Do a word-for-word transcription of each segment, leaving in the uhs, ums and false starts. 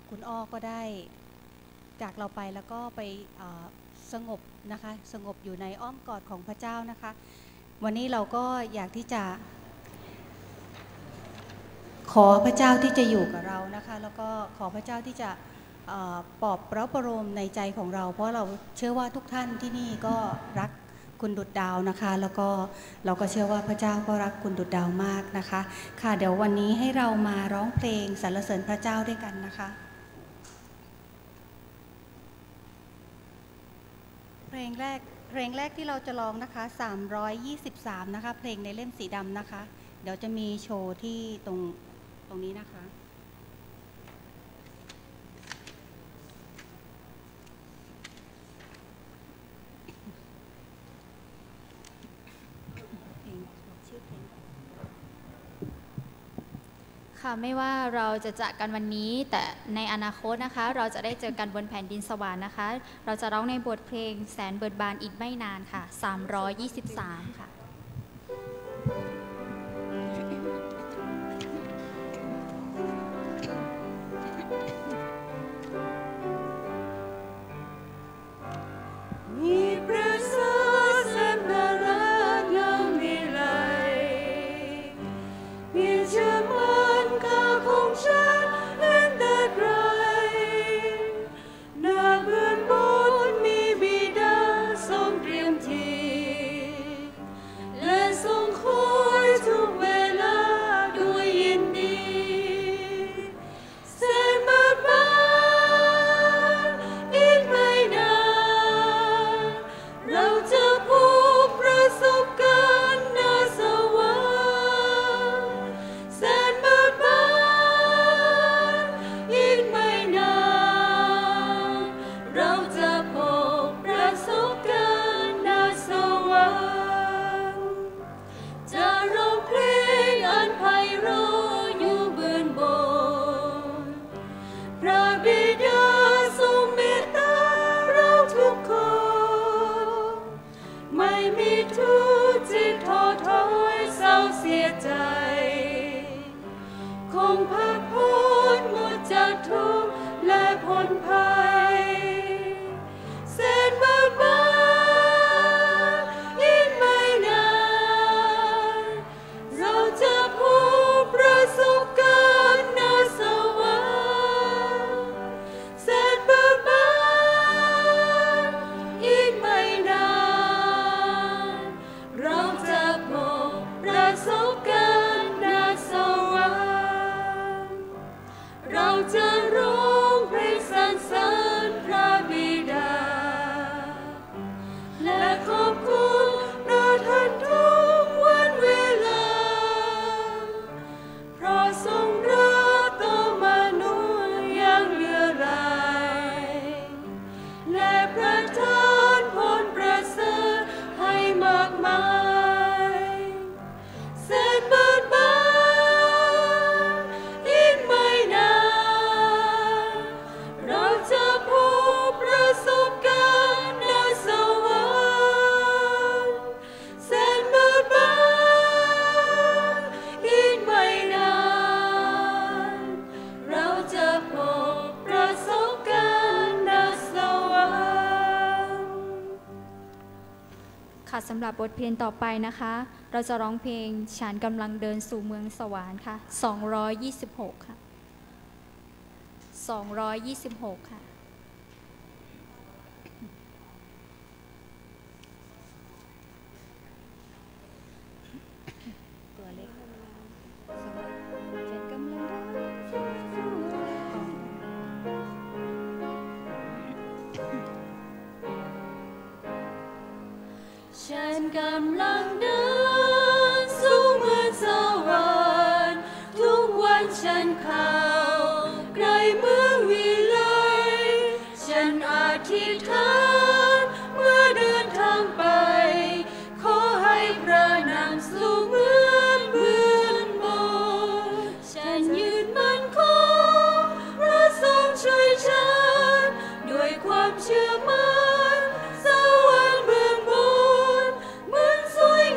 คุณอ้อก็ได้จากเราไปแล้วก็ไปสงบนะคะสงบอยู่ในอ้อมกอดของพระเจ้านะคะวันนี้เราก็อยากที่จะขอพระเจ้าที่จะอยู่กับเรานะคะแล้วก็ขอพระเจ้าที่จะปลอบประโลมในใจของเราเพราะเราเชื่อว่าทุกท่านที่นี่ก็รักคุณดุจดาวนะคะแล้วก็เราก็เชื่อว่าพระเจ้าก็รักคุณดุจดาวมากนะคะค่ะเดี๋ยววันนี้ให้เรามาร้องเพลงสรรเสริญพระเจ้าด้วยกันนะคะเพลงแรกเพลงแรกที่เราจะร้องนะคะสามร้อยยี่สิบสามนะคะเพลงในเล่มสีดำนะคะเดี๋ยวจะมีโชว์ที่ตรงตรงนี้นะคะค่ะไม่ว่าเราจะจากกันวันนี้แต่ในอนาคตนะคะเราจะได้เจอกันบนแผ่นดินสวรรค์นะคะเราจะร้องในบทเพลงแสนเบิกบานอีกไม่นานค่ะสามร้อยยี่สิบสามค่ะมีประเสริฐแสนน่ารักงามวิไลเพียงเชื่อมันค่าของฉันเห็นแต่ไกลหน้าเบื้องบนมีบิดาทรงเตรียมที่และทรงคอยทุกเวลาด้วยยินดีแสนเบิกบานอีกไม่นานเราจะพบประสบการณ์ณสวรรค์แสนเบิกบานอีกไม่นานเราจะพบประสบการณ์ณสวรรค์จะร้องเพลงอันไพเราะอยู่เบื้องบนพระบิดาทรงเมตตาเราทุกคนไม่มีทุกข์ที่ท้อถอยเศร้าเสียใจคงพักพ้นหมดจากทุกข์และพ้นภัยแสนเบิกบานอีกไม่นานเราจะพบประสบการณ์ณสวรรค์แสนเบิกบานอีกไม่นานเราจะพบประสบการณ์ณสวรรค์เราจะร้องเพลงสรรเสริญพระบิดาและขอบคุณพระท่านทุกวันเวลาเพราะทรงรักต่อมนุษย์อย่างเหลือหลายและประทานผลประเสริฐให้มากมายแสนเบิกบานอีกไม่นานเราจะพบประสบการณ์ณสวรรค์แสนเบิกบานอีกไม่นานเราจะพบประสบการณ์ณสวรรค์ค่ะสำหรับบทเพลงต่อไปนะคะเราจะร้องเพลงฉันกำลังเดินสู่เมืองสวรรค์ค่ะสองร้อยยี่สิบหกค่ะสองร้อยยี่สิบหกค่ะตัวเล็กฉันกำลังฉันกำลังเดินสู่เมืองสวรรค์ทุกวันฉันเข้าใกล้เมืองวิไลฉันอธิษฐานเมื่อเดินทางไปขอให้พระนำสู่เมืองเบื้องบนฉันยืนมั่นคงพระทรงช่วยฉันด้วยความเชื่อมั่นสวรรค์เบื้องบนเหมือนสวย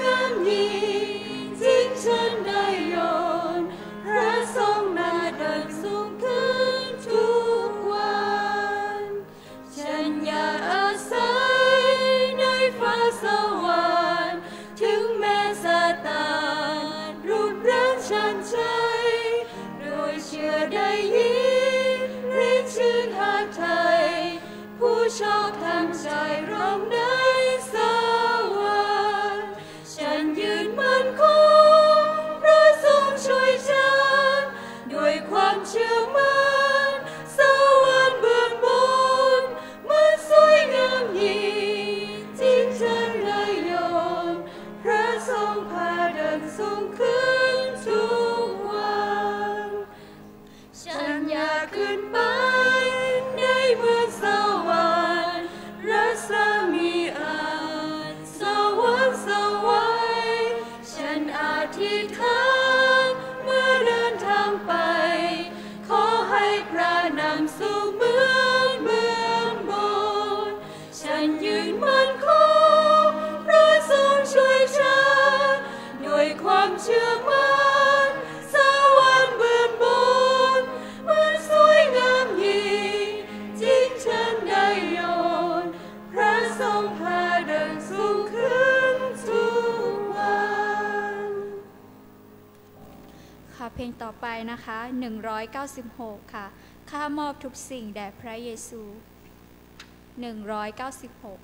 ขึ้นไปในเมืองสวรรค์รัศมีอาจสว่างสวัยฉันอธิษฐานเมื่อเดินทางไปขอให้พระนำสู่เมืองเมืองบนฉันยืนมั่นคงพระทรงช่วยฉันด้วยความเชื่อมั่นสวรรค์เบื้องบนมันสวยงามยิ่งจริงฉันได้ยนพระทรงพาเดินสูงขึ้นทุกวันค่ะเพลงต่อไปนะคะหนึ่งร้อยเก้าสิบหกค่ะข้ามอบทุกสิ่งแด่พระเยซูหนึ่งร้อยเก้าสิบหก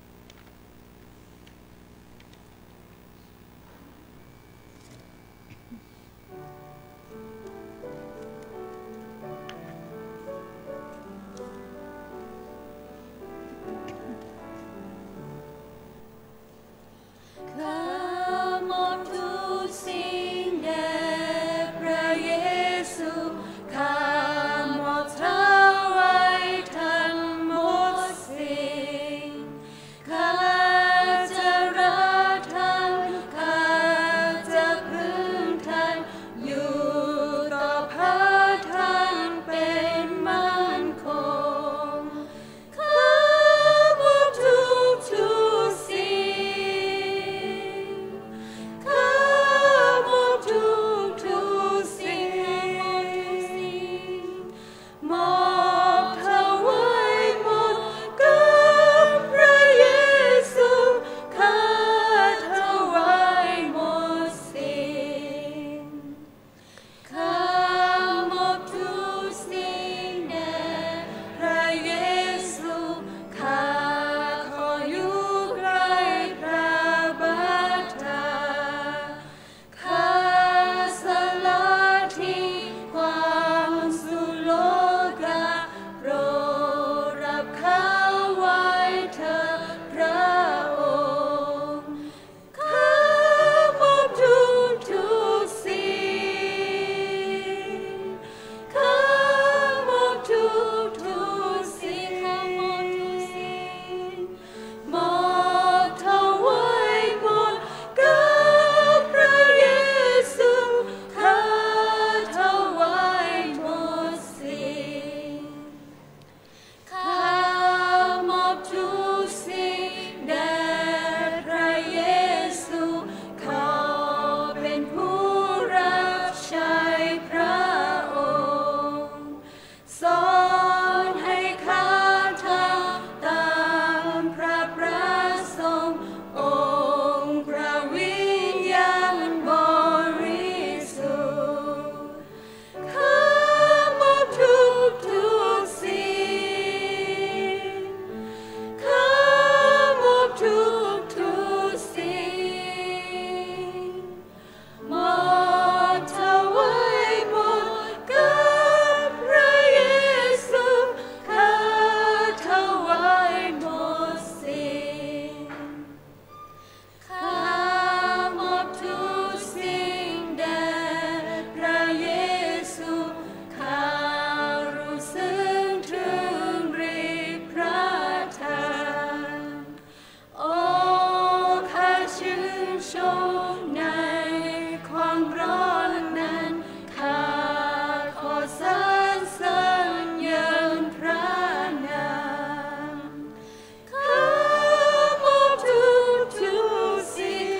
ข้ามอบทุกสิ่งแด่พระเยซูข้ามอบถวายทั้งหมดสิ่งข้าจะรักท่านข้าจะพึ่งท่านอยู่ต่อพระท่านเป็นมั่นคงข้ามอบทุกทุกสิ่งข้ามอบทุกทุกสิ่งมอบถวายหมดกับพระเยซูข้าถวายหมดสิ่งข้ามอบทุกสิ่งแด่พระเยซูข้าขออยู่ใกล้พระบาทาข้าสละทิ้งความสุโลกาโปรดรับข้าไว้เถิดพระองค์ข้ามอบทุกทุกสิ่งข้ามอบทุกทุกสิ่งข้ามอบทุกสิ่งมอบถวายหมดกับพระเยซูข้าถวายหมดสิ่งข้ามอบทุกสิ่งแด่พระเยซูขอเป็นผู้รับใช้พระองค์สอนให้ข้าทำตามพระประสงค์องค์พระวิญญาณบริสุทธิ์ข้ามอบทุกทุกสิ่งข้ามอบทุกทุกสิ่งมอบถวายหมดกับพระเยซูข้าถวายหมดสิ่งข้ามอบทุกสิ่งแด่พระเยซูข้ารู้สึกถึงฤทธิ์พระทัยโอ้ข้าชื่นชมในความร้อนนั้นข้าขอสรรเสริญยังพระนามข้ามอบทุกทุกสิ่ง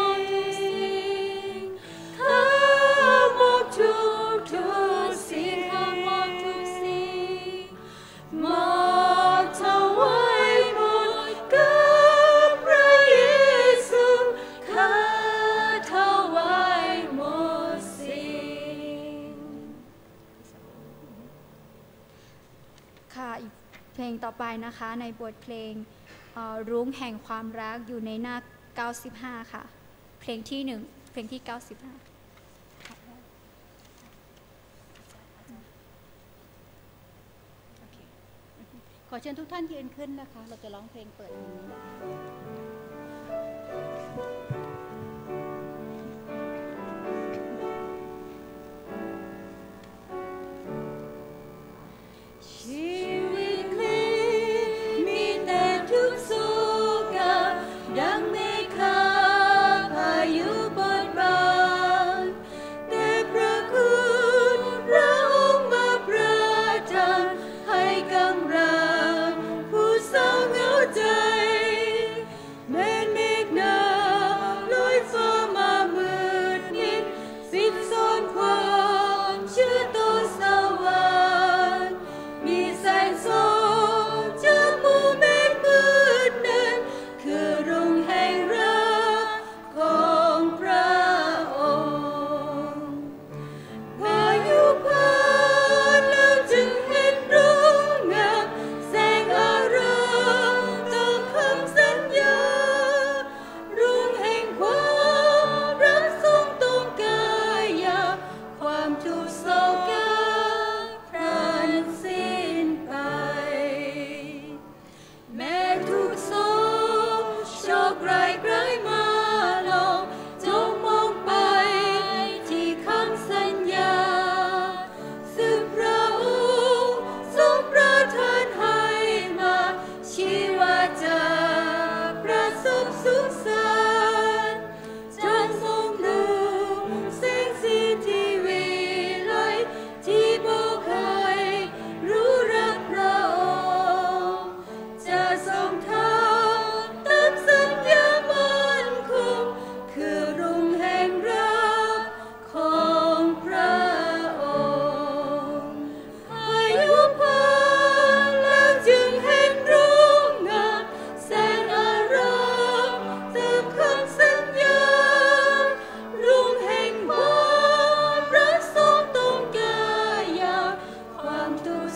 ข้ามอบทุกทุกสิ่งข้ามอบทุกสิ่งมอบถวายหมดกับพระเยซูข้าถวายหมดสิ่งค่ะอีกเพลงต่อไปนะคะในบทเพลงเอ่อรุ้งแห่งความรักอยู่ในหน้าเก้าสิบห้าค่ะเพลงที่หนึ่งเพลงที่เก้าสิบห้าขอเชิญทุกท่านยืนขึ้นนะคะ เราจะร้องเพลงเปิดเพลงนี้นะคะ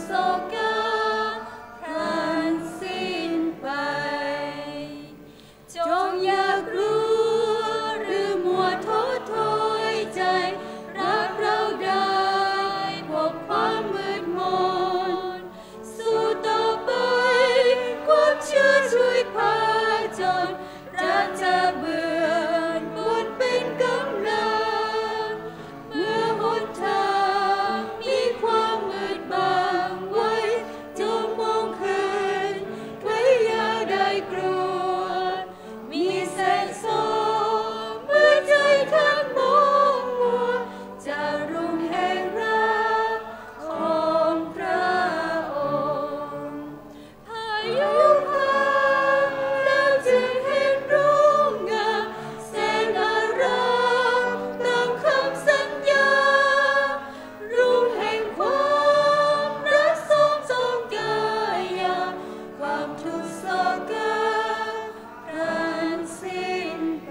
โศกพลันสิ้นไปจงอยากรู้หรือมัวท้อถอยใจรักเราได้พบความมืดมนสู้ต่อไปความเชื่อช่วยพาจนรักจะเบื่อนบนเป็นกำลังเมื่อหนทางมีความมืดบังไว้จงมองขึ้นใครอย่าได้กลัวมีแสงสองเมื่อใจทั้งมองมัวจะรุ่งแห่งรักของพระองค์พายุพัดแล้วจึงเห็นรุ่งงามแสนอารามตามคำสัญญารุ่งแห่งความรักทรงทรงกายาความทุกข์โศกพลันสิ้นไป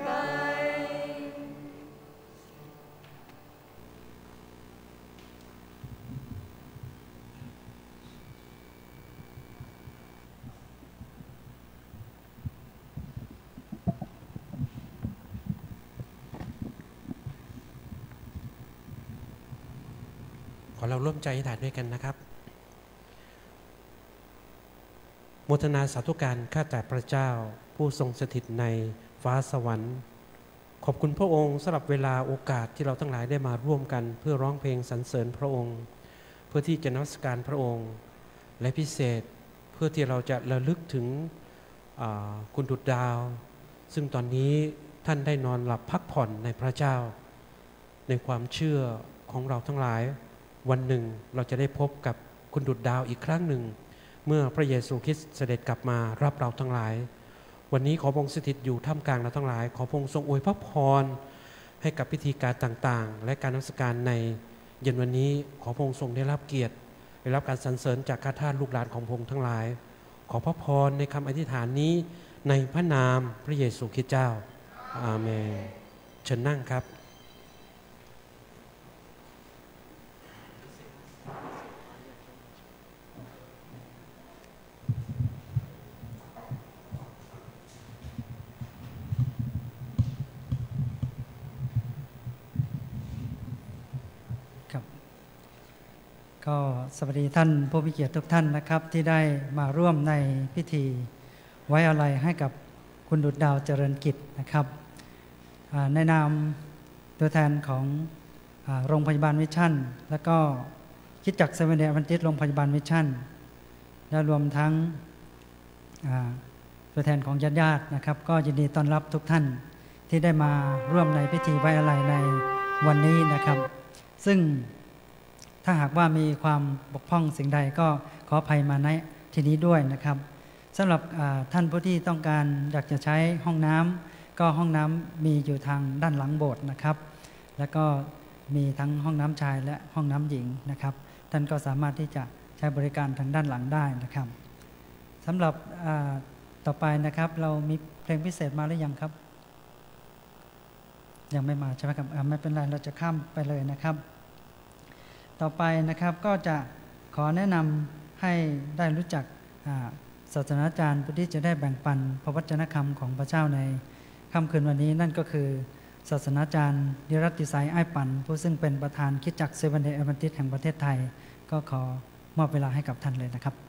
ขอเราร่วมใจอธิษฐานด้วยกันนะครับโมทนาสาธุการข้าแต่พระเจ้าผู้ทรงสถิตในฟ้าสวรรค์ขอบคุณพระองค์สำหรับเวลาโอกาสที่เราทั้งหลายได้มาร่วมกันเพื่อร้องเพลงสรรเสริญพระองค์เพื่อที่จะนมัสการพระองค์และพิเศษเพื่อที่เราจะระลึกถึงคุณดุจดาวซึ่งตอนนี้ท่านได้นอนหลับพักผ่อนในพระเจ้าในความเชื่อของเราทั้งหลายวันหนึ่งเราจะได้พบกับคุณดุจดาวอีกครั้งหนึ่งเมื่อพระเยซูคริสต์เสด็จกลับมารับเราทั้งหลายวันนี้ขอพระองค์สถิตอยู่ท่ามกลางเราทั้งหลายขอพระองค์ทรงอวยพระพรให้กับพิธีการต่างๆและการนมัสการในเย็นวันนี้ขอพระองค์ทรงได้รับเกียรติได้รับการสรรเสริญจากข้าทาสลูกหลานของพระองค์ทั้งหลายขอพระพรในคำอธิษฐานนี้ในพระนามพระเยซูคริสต์เจ้าอาเมนเชิญนั่งครับก็สวัสดีท่านผู้มีเกียรติทุกท่านนะครับที่ได้มาร่วมในพิธีไว้อาลัยให้กับคุณดุจดาวเจริญกิจนะครับในนามตัวแทนของโรงพยาบาลวิชั่นและก็คริสตจักรเซเว่นเดย์แอดเวนทิสต์โรงพยาบาลวิชั่นและรวมทั้งตัวแทนของญาติๆนะครับก็ยินดีต้อนรับทุกท่านที่ได้มาร่วมในพิธีไว้อาลัยในวันนี้นะครับซึ่งถ้าหากว่ามีความบกพร่องสิ่งใดก็ขออภัยมาในที่นี้ด้วยนะครับสำหรับท่านผู้ที่ต้องการอยากจะใช้ห้องน้ำก็ห้องน้ำมีอยู่ทางด้านหลังโบสถ์นะครับแล้วก็มีทั้งห้องน้ำชายและห้องน้ำหญิงนะครับท่านก็สามารถที่จะใช้บริการทางด้านหลังได้นะครับสำหรับต่อไปนะครับเรามีเพลงพิเศษมาหรือยังครับยังไม่มาใช่ไหมครับไม่เป็นไรเราจะข้ามไปเลยนะครับต่อไปนะครับก็จะขอแนะนำให้ได้รู้จักศาสนาจารย์ผู้ที่จะได้แบ่งปันพระวจนะคำของพระเจ้าในค่ำคืนวันนี้นั่นก็คือศาสนาจารย์ดิรัตติไซไอ้ปันผู้ซึ่งเป็นประธานคริสตจักรเซเว่นเดย์แอดเวนทิสต์แห่งประเทศไทยก็ขอมอบเวลาให้กับท่านเลยนะครับ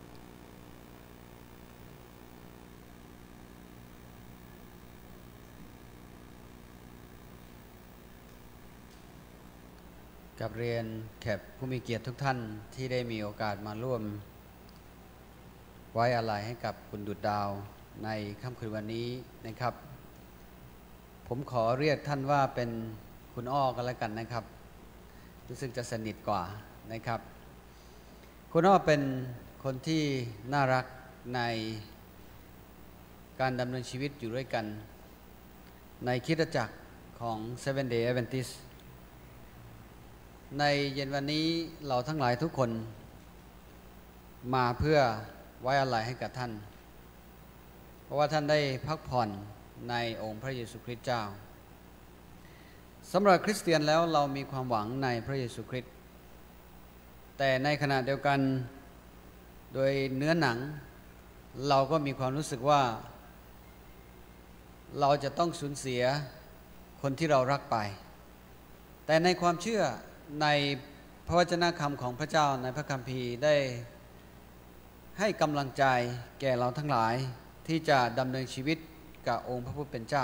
กับเรียนแขกผู้มีเกียรติทุกท่านที่ได้มีโอกาสมาร่วมไว้อาลัยให้กับคุณดุจดาวในค่ำคืนวันนี้นะครับผมขอเรียกท่านว่าเป็นคุณอ้อกันแล้วกันนะครับรู้สึกจะสนิทกว่านะครับคุณอ้อเป็นคนที่น่ารักในการดำเนินชีวิตอยู่ด้วยกันในคริสตจักรของ เซเว่น Day Adventistในเย็นวันนี้เราทั้งหลายทุกคนมาเพื่อไว้อาลัยให้กับท่านเพราะว่าท่านได้พักผ่อนในองค์พระเยซูคริสต์เจ้าสำหรับคริสเตียนแล้วเรามีความหวังในพระเยซูคริสต์แต่ในขณะเดียวกันโดยเนื้อหนังเราก็มีความรู้สึกว่าเราจะต้องสูญเสียคนที่เรารักไปแต่ในความเชื่อในพระวจนะคำของพระเจ้าในพระคัมภีร์ได้ให้กำลังใจแก่เราทั้งหลายที่จะดำเนินชีวิตกับองค์พระผู้เป็นเจ้า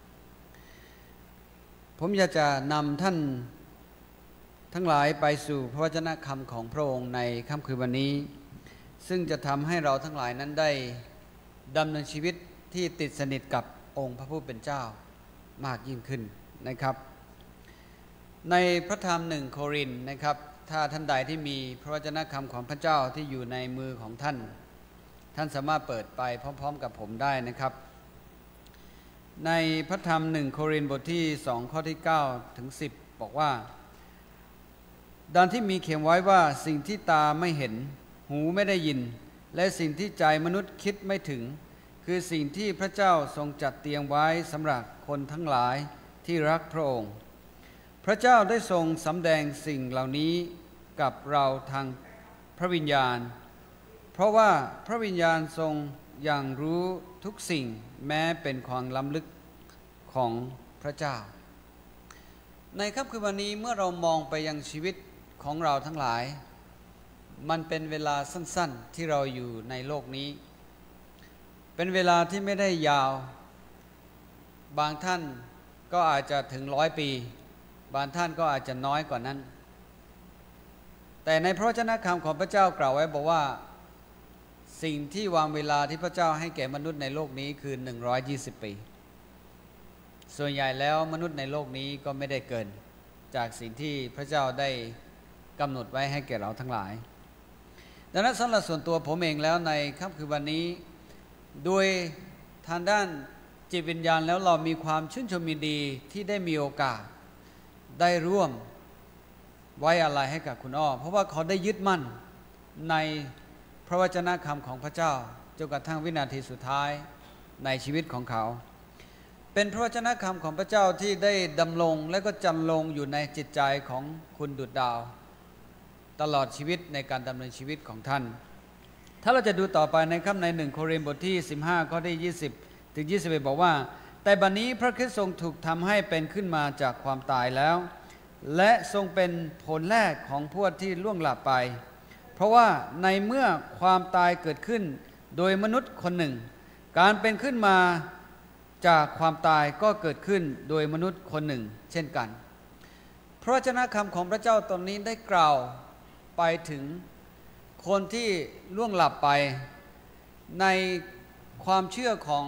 ผมอยากจะนำท่านทั้งหลายไปสู่พระวจนะคำของพระองค์ในค่ำคืนวันนี้ซึ่งจะทำให้เราทั้งหลายนั้นได้ดำเนินชีวิตที่ติดสนิทกับองค์พระผู้เป็นเจ้ามากยิ่งขึ้นนะครับในพระธรรมหนึ่งโครินธ์นะครับถ้าท่านใดที่มีพระวจนะคำของพระเจ้าที่อยู่ในมือของท่านท่านสามารถเปิดไปพร้อมๆกับผมได้นะครับในพระธรรมหนึ่งโครินธ์บทที่สองข้อที่เก้าถึงสิบบอกว่าดังที่มีเขียนไว้ว่าสิ่งที่ตาไม่เห็นหูไม่ได้ยินและสิ่งที่ใจมนุษย์คิดไม่ถึงคือสิ่งที่พระเจ้าทรงจัดเตรียมไว้สำหรับคนทั้งหลายที่รักพระองค์พระเจ้าได้ทรงสำแดงสิ่งเหล่านี้กับเราทางพระวิญญาณเพราะว่าพระวิญญาณทรงอย่างรู้ทุกสิ่งแม้เป็นความล้ำลึกของพระเจ้าในค่ำคืนวันนี้เมื่อเรามองไปยังชีวิตของเราทั้งหลายมันเป็นเวลาสั้นๆที่เราอยู่ในโลกนี้เป็นเวลาที่ไม่ได้ยาวบางท่านก็อาจจะถึงร้อยปีบางท่านก็อาจจะน้อยกว่านั้นแต่ในพระวจนะคำของพระเจ้ากล่าวไว้บอกว่าสิ่งที่วางเวลาที่พระเจ้าให้แก่มนุษย์ในโลกนี้คือหนึ่งร้อยยี่สิบปีส่วนใหญ่แล้วมนุษย์ในโลกนี้ก็ไม่ได้เกินจากสิ่งที่พระเจ้าได้กำหนดไว้ให้แก่เราทั้งหลายดังนั้นสำหรับส่วนตัวผมเองแล้วในค่ำคืนวันนี้โดยทางด้านจิตวิญญาณแล้วเรามีความชื่นชมยินดีที่ได้มีโอกาสได้ร่วมไว้อาลัยให้กับคุณอ้อเพราะว่าเขาได้ยึดมั่นในพระวจนะคำของพระเจ้าจนกระทั่งวินาทีสุดท้ายในชีวิตของเขาเป็นพระวจนะคำของพระเจ้าที่ได้ดำรงและก็จันลงอยู่ในจิตใจของคุณดุจดาวตลอดชีวิตในการดำเนินชีวิตของท่านถ้าเราจะดูต่อไปในคำในหนึ่งโครินธ์บทที่สิบห้าข้อที่ยี่สิบถึงยี่สิบเอ็ดบอกว่าแต่บัดนี้พระคริสต์ทรงถูกทำให้เป็นขึ้นมาจากความตายแล้วและทรงเป็นผลแรกของพวกที่ล่วงลับไปเพราะว่าในเมื่อความตายเกิดขึ้นโดยมนุษย์คนหนึ่งการเป็นขึ้นมาจากความตายก็เกิดขึ้นโดยมนุษย์คนหนึ่งเช่นกันพระวจนะคำของพระเจ้าตนนี้ได้กล่าวไปถึงคนที่ล่วงลับไปในความเชื่อของ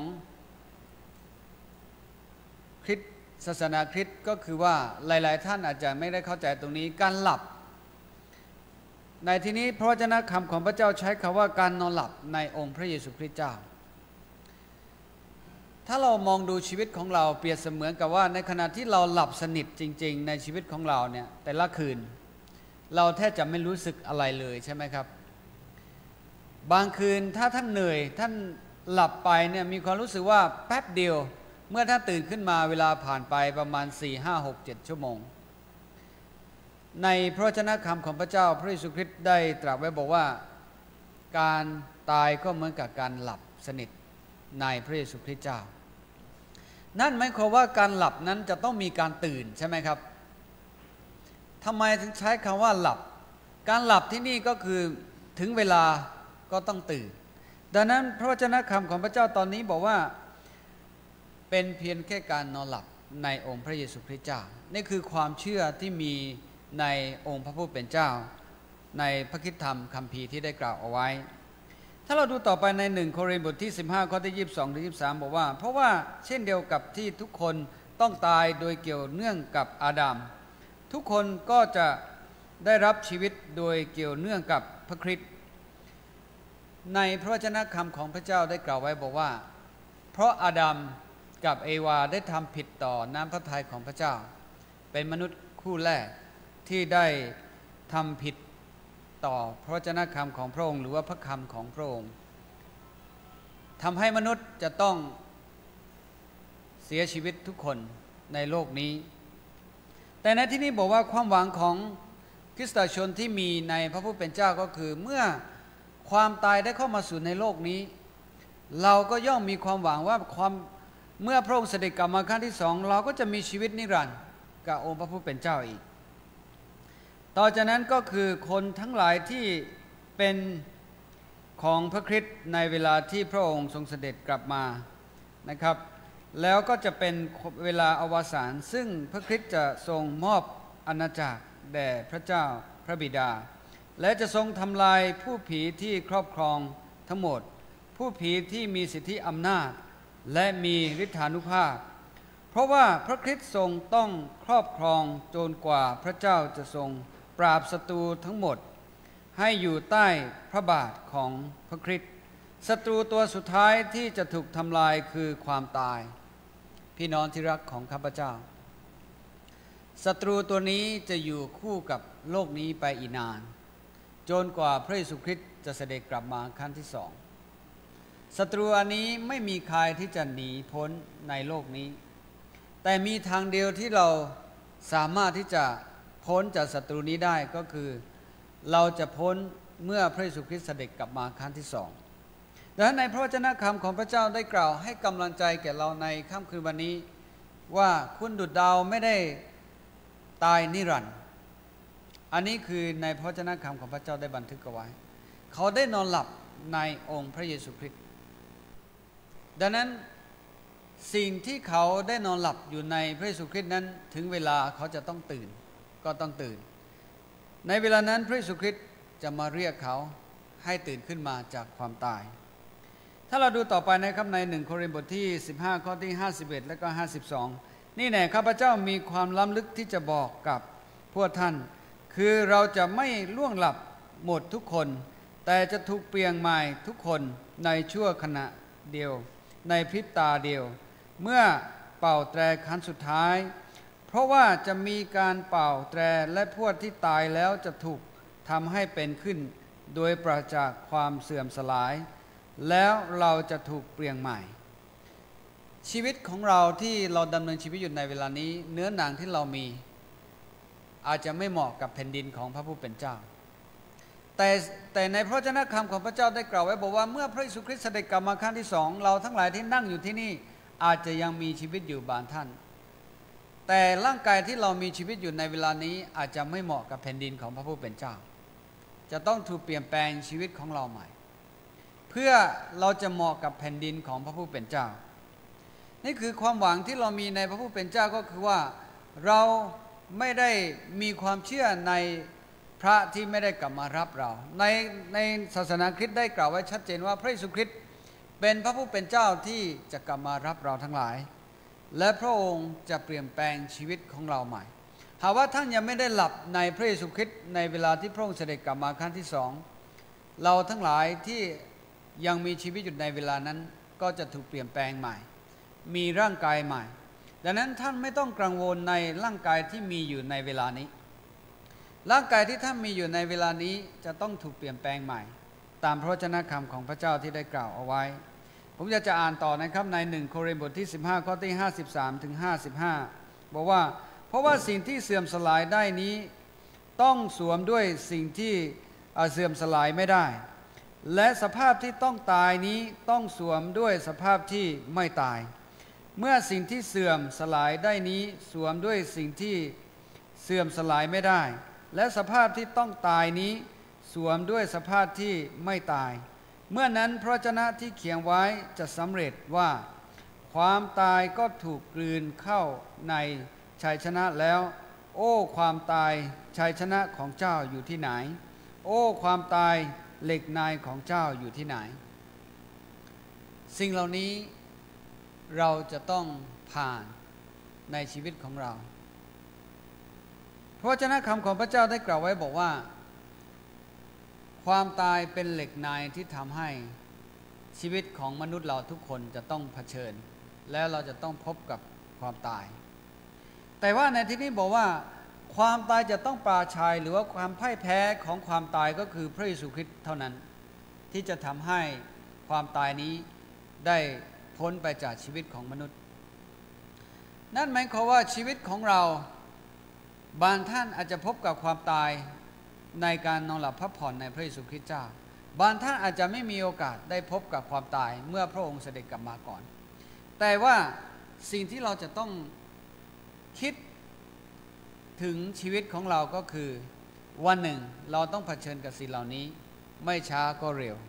คริสต์ศาสนาคริสต์ก็คือว่าหลายๆท่านอาจจะไม่ได้เข้าใจตรงนี้การหลับในที่นี้พระวจนะคำของพระเจ้าใช้คำว่าการนอนหลับในองค์พระเยซูคริสต์เจ้าถ้าเรามองดูชีวิตของเราเปรียบเสมือนกับว่าในขณะที่เราหลับสนิทจริงๆในชีวิตของเราเนี่ยแต่ละคืนเราแทบจะไม่รู้สึกอะไรเลยใช่ไหมครับบางคืนถ้าท่านเหนื่อยท่านหลับไปเนี่ยมีความรู้สึกว่าแป๊บเดียวเมื่อท่านตื่นขึ้นมาเวลาผ่านไปประมาณ สี่ ห้า หก เจ็ด ชั่วโมงในพระวจนะคำของพระเจ้าพระเยซูคริสต์ได้ตรัสไว้บอกว่าการตายก็เหมือนกับการหลับสนิทในพระเยซูคริสต์เจ้านั่นหมายความว่าการหลับนั้นจะต้องมีการตื่นใช่ไหมครับทำไมถึงใช้คำว่าหลับการหลับที่นี่ก็คือถึงเวลาก็ต้องตื่นดังนั้นพระวจนะคำของพระเจ้าตอนนี้บอกว่าเป็นเพียงแค่การนอนหลับในองค์พระเยซูคริสต์เจ้านี่คือความเชื่อที่มีในองค์พระผู้เป็นเจ้าในพระคริสตธรรมคัมภีร์ที่ได้กล่าวเอาไว้ถ้าเราดูต่อไปในหนึ่งโครินธ์บทที่สิบห้าข้อที่ยี่สิบสองถึงยี่สิบสามบอกว่าเพราะว่าเช่นเดียวกับที่ทุกคนต้องตายโดยเกี่ยวเนื่องกับอาดัมทุกคนก็จะได้รับชีวิตโดยเกี่ยวเนื่องกับพระคริสต์ในพระวจนะคำของพระเจ้าได้กล่าวไว้บอกว่าเพราะอาดัมกับเอวาได้ทำผิดต่อน้ำพระทัยของพระเจ้าเป็นมนุษย์คู่แรกที่ได้ทำผิดต่อพระวจนะคำของพระองค์หรือว่าพระคำของพระองค์ทำให้มนุษย์จะต้องเสียชีวิตทุกคนในโลกนี้แต่ในที่นี้บอกว่าความหวังของคริสตชนที่มีในพระผู้เป็นเจ้าก็คือเมื่อคความตายได้เข้ามาสู่ในโลกนี้ เราก็ย่อมมีความหวังว่าความเมื่อพระองค์เสด็จกลับมาครั้งที่สองเราก็จะมีชีวิตนิรันดร์กับองค์พระผู้เป็นเจ้าอีกต่อจากนั้นก็คือคนทั้งหลายที่เป็นของพระคริสต์ในเวลาที่พระองค์ทรงเสด็จกลับมานะครับแล้วก็จะเป็นเวลาอวสานซึ่งพระคริสต์จะทรงมอบอาณาจักรแด่พระเจ้าพระบิดาและจะทรงทำลายผู้ผีที่ครอบครองทั้งหมดผู้ผีที่มีสิทธิอำนาจและมีฤทธานุภาพเพราะว่าพระคริสต์ทรงต้องครอบครองจนกว่าพระเจ้าจะทรงปราบศัตรูทั้งหมดให้อยู่ใต้พระบาทของพระคริสต์ศัตรูตัวสุดท้ายที่จะถูกทำลายคือความตายพี่น้องที่รักของข้าพเจ้าศัตรูตัวนี้จะอยู่คู่กับโลกนี้ไปอีกนานจนกว่าพระเยซูคริสต์จะเสด็จกลับมาครั้งที่สองศัตรูอันนี้ไม่มีใครที่จะหนีพ้นในโลกนี้แต่มีทางเดียวที่เราสามารถที่จะพ้นจากศัตรูนี้ได้ก็คือเราจะพ้นเมื่อพระเยซูคริสต์เสด็จกลับมาครั้งที่สองดังนั้นในพระวจนะคำของพระเจ้าได้กล่าวให้กำลังใจแก่เราในค่ำคืนวันนี้ว่าคุณดุจดาวไม่ได้ตายนิรันดร์อันนี้คือในพระวจนะคำของพระเจ้าได้บันทึกเอาไว้เขาได้นอนหลับในองค์พระเยซูคริสต์ดังนั้นสิ่งที่เขาได้นอนหลับอยู่ในพระเยซูคริสต์นั้นถึงเวลาเขาจะต้องตื่นก็ต้องตื่นในเวลานั้นพระเยซูคริสต์จะมาเรียกเขาให้ตื่นขึ้นมาจากความตายถ้าเราดูต่อไปนะครับในหนึ่งโครินธ์บทที่สิบห้าข้อที่ห้าสิบเอ็ดและก็ห้าสิบสองนี่แน่ข้าพเจ้ามีความล้ำลึกที่จะบอกกับพวกท่านคือเราจะไม่ล่วงหลับหมดทุกคนแต่จะถูกเปลี่ยนใหม่ทุกคนในชั่วขณะเดียวในพริบตาเดียวเมื่อเป่าแตรครั้งสุดท้ายเพราะว่าจะมีการเป่าแตรและพวกที่ตายแล้วจะถูกทำให้เป็นขึ้นโดยปราศจากความเสื่อมสลายแล้วเราจะถูกเปลี่ยนใหม่ชีวิตของเราที่เราดำเนินชีวิตอยู่ในเวลานี้เนื้อหนังที่เรามีอาจจะไม่เหมาะกับแผ่นดินของพระผู้เป็นเจ้าแต่แต่ในพระวจนะคำของพระเจ้าได้กล่าวไว้บอกว่าเมื่อพระเยซูคริสต์เสด็จกลับมาครั้งที่สองเราทั้งหลายที่นั่งอยู่ที่นี่อาจจะยังมีชีวิตอยู่บางท่านแต่ร่างกายที่เรามีชีวิตอยู่ในเวลานี้อาจจะไม่เหมาะกับแผ่นดินของพระผู้เป็นเจ้าจะต้องถูกเปลี่ยนแปลงชีวิตของเราใหม่เพื่อเราจะเหมาะกับแผ่นดินของพระผู้เป็นเจ้านี่คือความหวังที่เรามีในพระผู้เป็นเจ้าก็คือว่าเราไม่ได้มีความเชื่อในพระที่ไม่ได้กลับมารับเราในในศาสนาคริสต์ได้กล่าวไว้ชัดเจนว่าพระเยซูคริสต์เป็นพระผู้เป็นเจ้าที่จะกลับมารับเราทั้งหลายและพระองค์จะเปลี่ยนแปลงชีวิตของเราใหม่หากว่าท่านยังไม่ได้หลับในพระเยซูคริสต์ในเวลาที่พระองค์เสด็จกลับมาครั้งที่สองเราทั้งหลายที่ยังมีชีวิตอยู่ในเวลานั้นก็จะถูกเปลี่ยนแปลงใหม่มีร่างกายใหม่ดังนั้นท่านไม่ต้องกังวลในร่างกายที่มีอยู่ในเวลานี้ร่างกายที่ท่านมีอยู่ในเวลานี้จะต้องถูกเปลี่ยนแปลงใหม่ตามพระวจนะคำของพระเจ้าที่ได้กล่าวเอาไว้ผมอยากจะอ่านต่อนะครับในหนึ่งโครินธ์บทที่สิบห้าข้อที่ห้าสิบสามถึงห้าสิบห้าบอกว่าเพราะว่าสิ่งที่เสื่อมสลายได้นี้ต้องสวมด้วยสิ่งที่เสื่อมสลายไม่ได้และสภาพที่ต้องตายนี้ต้องสวมด้วยสภาพที่ไม่ตายเมื่อสิ่งที่เสื่อมสลายได้นี้สวมด้วยสิ่งที่เสื่อมสลายไม่ได้และสภาพที่ต้องตายนี้สวมด้วยสภาพที่ไม่ตายเมื่อนั้นพระวจนะที่เขียนไว้จะสำเร็จว่าความตายก็ถูกกลืนเข้าในชัยชนะแล้วโอ้ความตายชัยชนะของเจ้าอยู่ที่ไหนโอ้ความตายเหล็กในของเจ้าอยู่ที่ไหนสิ่งเหล่านี้เราจะต้องผ่านในชีวิตของเราพระวจนะคำของพระเจ้าได้กล่าวไว้บอกว่าความตายเป็นเหล็กในที่ทำให้ชีวิตของมนุษย์เราทุกคนจะต้องเผชิญแล้วเราจะต้องพบกับความตายแต่ว่าในที่นี้บอกว่าความตายจะต้องปราชัยหรือว่าความพ่ายแพ้ของความตายก็คือพระเยซูคริสต์เท่านั้นที่จะทำให้ความตายนี้ได้พ้นไปจากชีวิตของมนุษย์นั่นหมายความว่าชีวิตของเราบางท่านอาจจะพบกับความตายในการนอนหลับพักผ่อนในพระเยซูคริสต์เจ้าบางท่านอาจจะไม่มีโอกาสได้พบกับความตายเมื่อพระองค์เสด็จกลับมาก่อนแต่ว่าสิ่งที่เราจะต้องคิดถึงชีวิตของเราก็คือวันหนึ่งเราต้องเผชิญกับสิ่งเหล่านี้ไม่ช้าก็เร็ว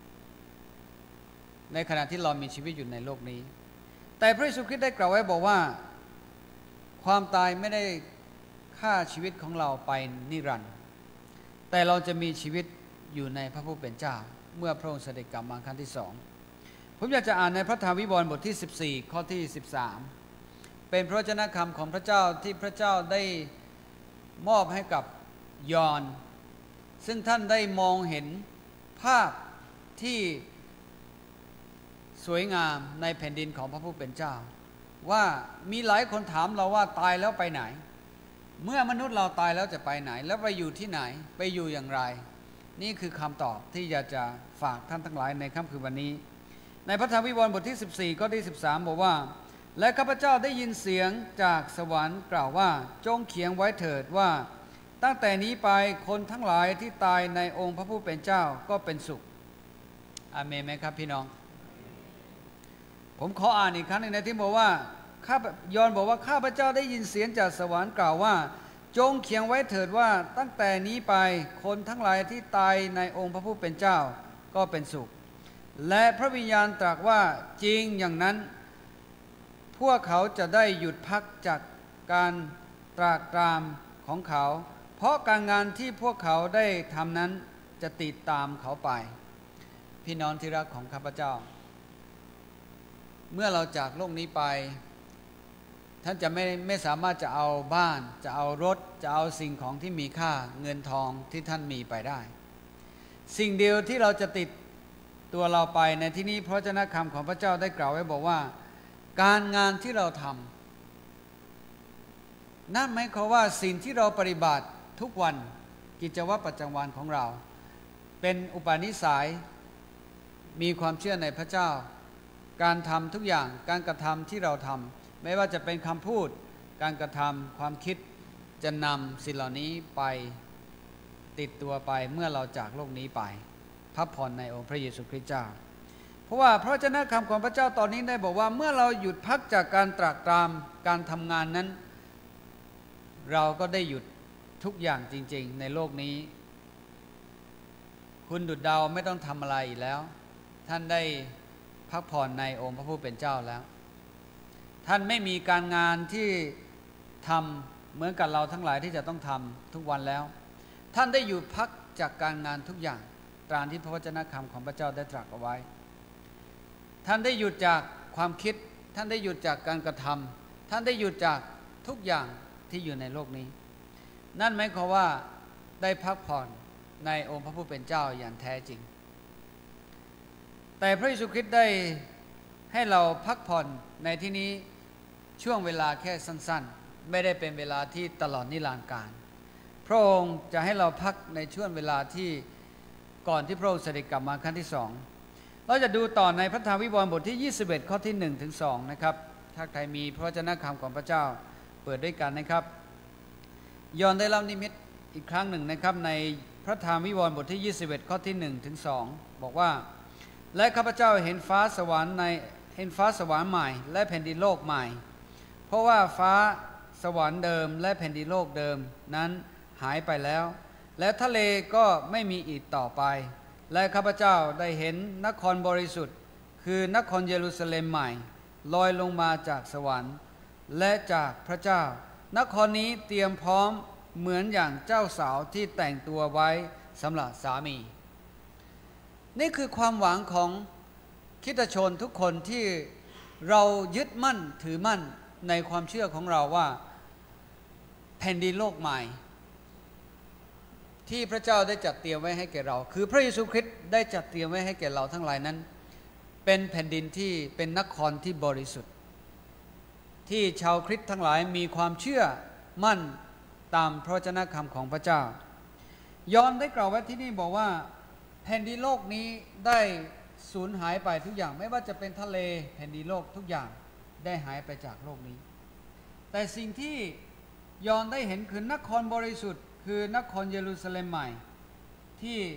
ในขณะที่เรามีชีวิตอยู่ในโลกนี้แต่พระเยซูคริสต์ได้กล่าวไว้บอกว่าความตายไม่ได้ฆ่าชีวิตของเราไปนิรันดร์แต่เราจะมีชีวิตอยู่ในพระผู้เป็นเจ้าเมื่อพระองค์เสด็จกลับมาครั้งที่สองผมอยากจะอ่านในพระธรรมวิวรณ์บทที่สิบสี่ข้อที่สิบสามเป็นพระวจนะคำของพระเจ้าที่พระเจ้าได้มอบให้กับยอห์นซึ่งท่านได้มองเห็นภาพที่สวยงามในแผ่นดินของพระผู้เป็นเจ้าว่ามีหลายคนถามเราว่าตายแล้วไปไหนเมื่อมนุษย์เราตายแล้วจะไปไหนแล้วไปอยู่ที่ไหนไปอยู่อย่างไรนี่คือคำตอบที่อยากจะฝากท่านทั้งหลายในค่ำคืนวันนี้ในพระธรรมวิวรณ์บทที่สิบสี่ข้อที่สิบสามบอกว่าและข้าพเจ้าได้ยินเสียงจากสวรรค์กล่าวว่าจงเขียนไว้เถิดว่าตั้งแต่นี้ไปคนทั้งหลายที่ตายในองค์พระผู้เป็นเจ้าก็เป็นสุขอาเมนไหมครับพี่น้องผมขออ่านอีกครั้งหนึ่งในที่บอกว่าข้ายอห์นบอกว่าข้าพเจ้าได้ยินเสียงจากสวรรค์กล่าวว่าจงเขียนไว้เถิดว่าตั้งแต่นี้ไปคนทั้งหลายที่ตายในองค์พระผู้เป็นเจ้าก็เป็นสุขและพระวิญญาณตรัสว่าจริงอย่างนั้นพวกเขาจะได้หยุดพักจากการตรากตรามของเขาเพราะการงานที่พวกเขาได้ทำนั้นจะติดตามเขาไปพี่น้องที่รักของข้าพเจ้าเมื่อเราจากโลกนี้ไปท่านจะไม่ไม่สามารถจะเอาบ้านจะเอารถจะเอาสิ่งของที่มีค่าเงินทองที่ท่านมีไปได้สิ่งเดียวที่เราจะติดตัวเราไปในที่นี้พระวจนะคำของพระเจ้าได้กล่าวไว้บอกว่าการงานที่เราทำนั่นหมายความว่าสิ่งที่เราปฏิบัติทุกวันกิจวัตรประจำวันของเราเป็นอุปนิสัยมีความเชื่อในพระเจ้าการทำทุกอย่างการกระทำที่เราทำไม่ว่าจะเป็นคำพูดการกระทำความคิดจะนำสิ่งเหล่านี้ไปติดตัวไปเมื่อเราจากโลกนี้ไปพักผ่อนในองค์พระเยซูคริสต์เจ้าเพราะว่าพระวจนะคำของพระเจ้าตอนนี้ได้บอกว่าเมื่อเราหยุดพักจากการตรากตรามการทำงานนั้นเราก็ได้หยุดทุกอย่างจริงๆในโลกนี้คุณดุจดาวไม่ต้องทำอะไรอีกแล้วท่านได้พักผ่อนในองค์พระผู้เป็นเจ้าแล้วท่านไม่มีการงานที่ทำเหมือนกับเราทั้งหลายที่จะต้องทำทุกวันแล้วท่านได้หยุดพักจากการงานทุกอย่างตามที่พระวจนะคำของพระเจ้าได้ตรัสเอาไว้ท่านได้หยุดจากความคิดท่านได้หยุดจากการกระทำท่านได้หยุดจากทุกอย่างที่อยู่ในโลกนี้นั่นหมายความว่าได้พักผ่อนในองค์พระผู้เป็นเจ้าอย่างแท้จริงแต่พระเยซูคริสต์ได้ให้เราพักผ่อนในที่นี้ช่วงเวลาแค่สั้นๆไม่ได้เป็นเวลาที่ตลอดนิรันดร์กาลพระองค์จะให้เราพักในช่วงเวลาที่ก่อนที่พระองค์เสด็จกลับมาครั้งที่สองเราจะดูต่อในพระธรรมวิวรณ์บทที่ยี่สิบเอ็ดข้อที่หนึ่งถึงสองนะครับถ้าใครมีพระวจนะคำของพระเจ้าเปิดด้วยกันนะครับยอห์นได้เล่านิมิตอีกครั้งหนึ่งนะครับในพระธรรมวิวรณ์บทที่ยี่สิบเอ็ดข้อที่หนึ่งถึงสองบอกว่าและข้าพเจ้าเห็นฟ้าสวรรค์ในเห็นฟ้าสวรรค์ใหม่และแผ่นดินโลกใหม่เพราะว่าฟ้าสวรรค์เดิมและแผ่นดินโลกเดิมนั้นหายไปแล้วและทะเลก็ไม่มีอีกต่อไปและข้าพเจ้าได้เห็นนครบริสุทธิ์คือนครเยรูซาเล็มใหม่ลอยลงมาจากสวรรค์และจากพระเจ้านครนี้เตรียมพร้อมเหมือนอย่างเจ้าสาวที่แต่งตัวไว้สำหรับสามีนี่คือความหวังของคริสตชนทุกคนที่เรายึดมั่นถือมั่นในความเชื่อของเราว่าแผ่นดินโลกใหม่ที่พระเจ้าได้จัดเตรียมไว้ให้แก่เราคือพระเยซูคริสต์ได้จัดเตรียมไว้ให้แก่เราทั้งหลายนั้นเป็นแผ่นดินที่เป็นนครที่บริสุทธิ์ที่ชาวคริสต์ทั้งหลายมีความเชื่อมั่นตามพระวจนะคำของพระเจ้ายอห์นได้กล่าวไว้ที่นี่บอกว่าแผ่นดินโลกนี้ได้สูญหายไปทุกอย่างไม่ว่าจะเป็นทะเลแผ่นดินโลกทุกอย่างได้หายไปจากโลกนี้แต่สิ่งที่ยอห์นได้เห็นคือนครบริสุทธิ์คือนครเยรูซาเล็มใหม่ที่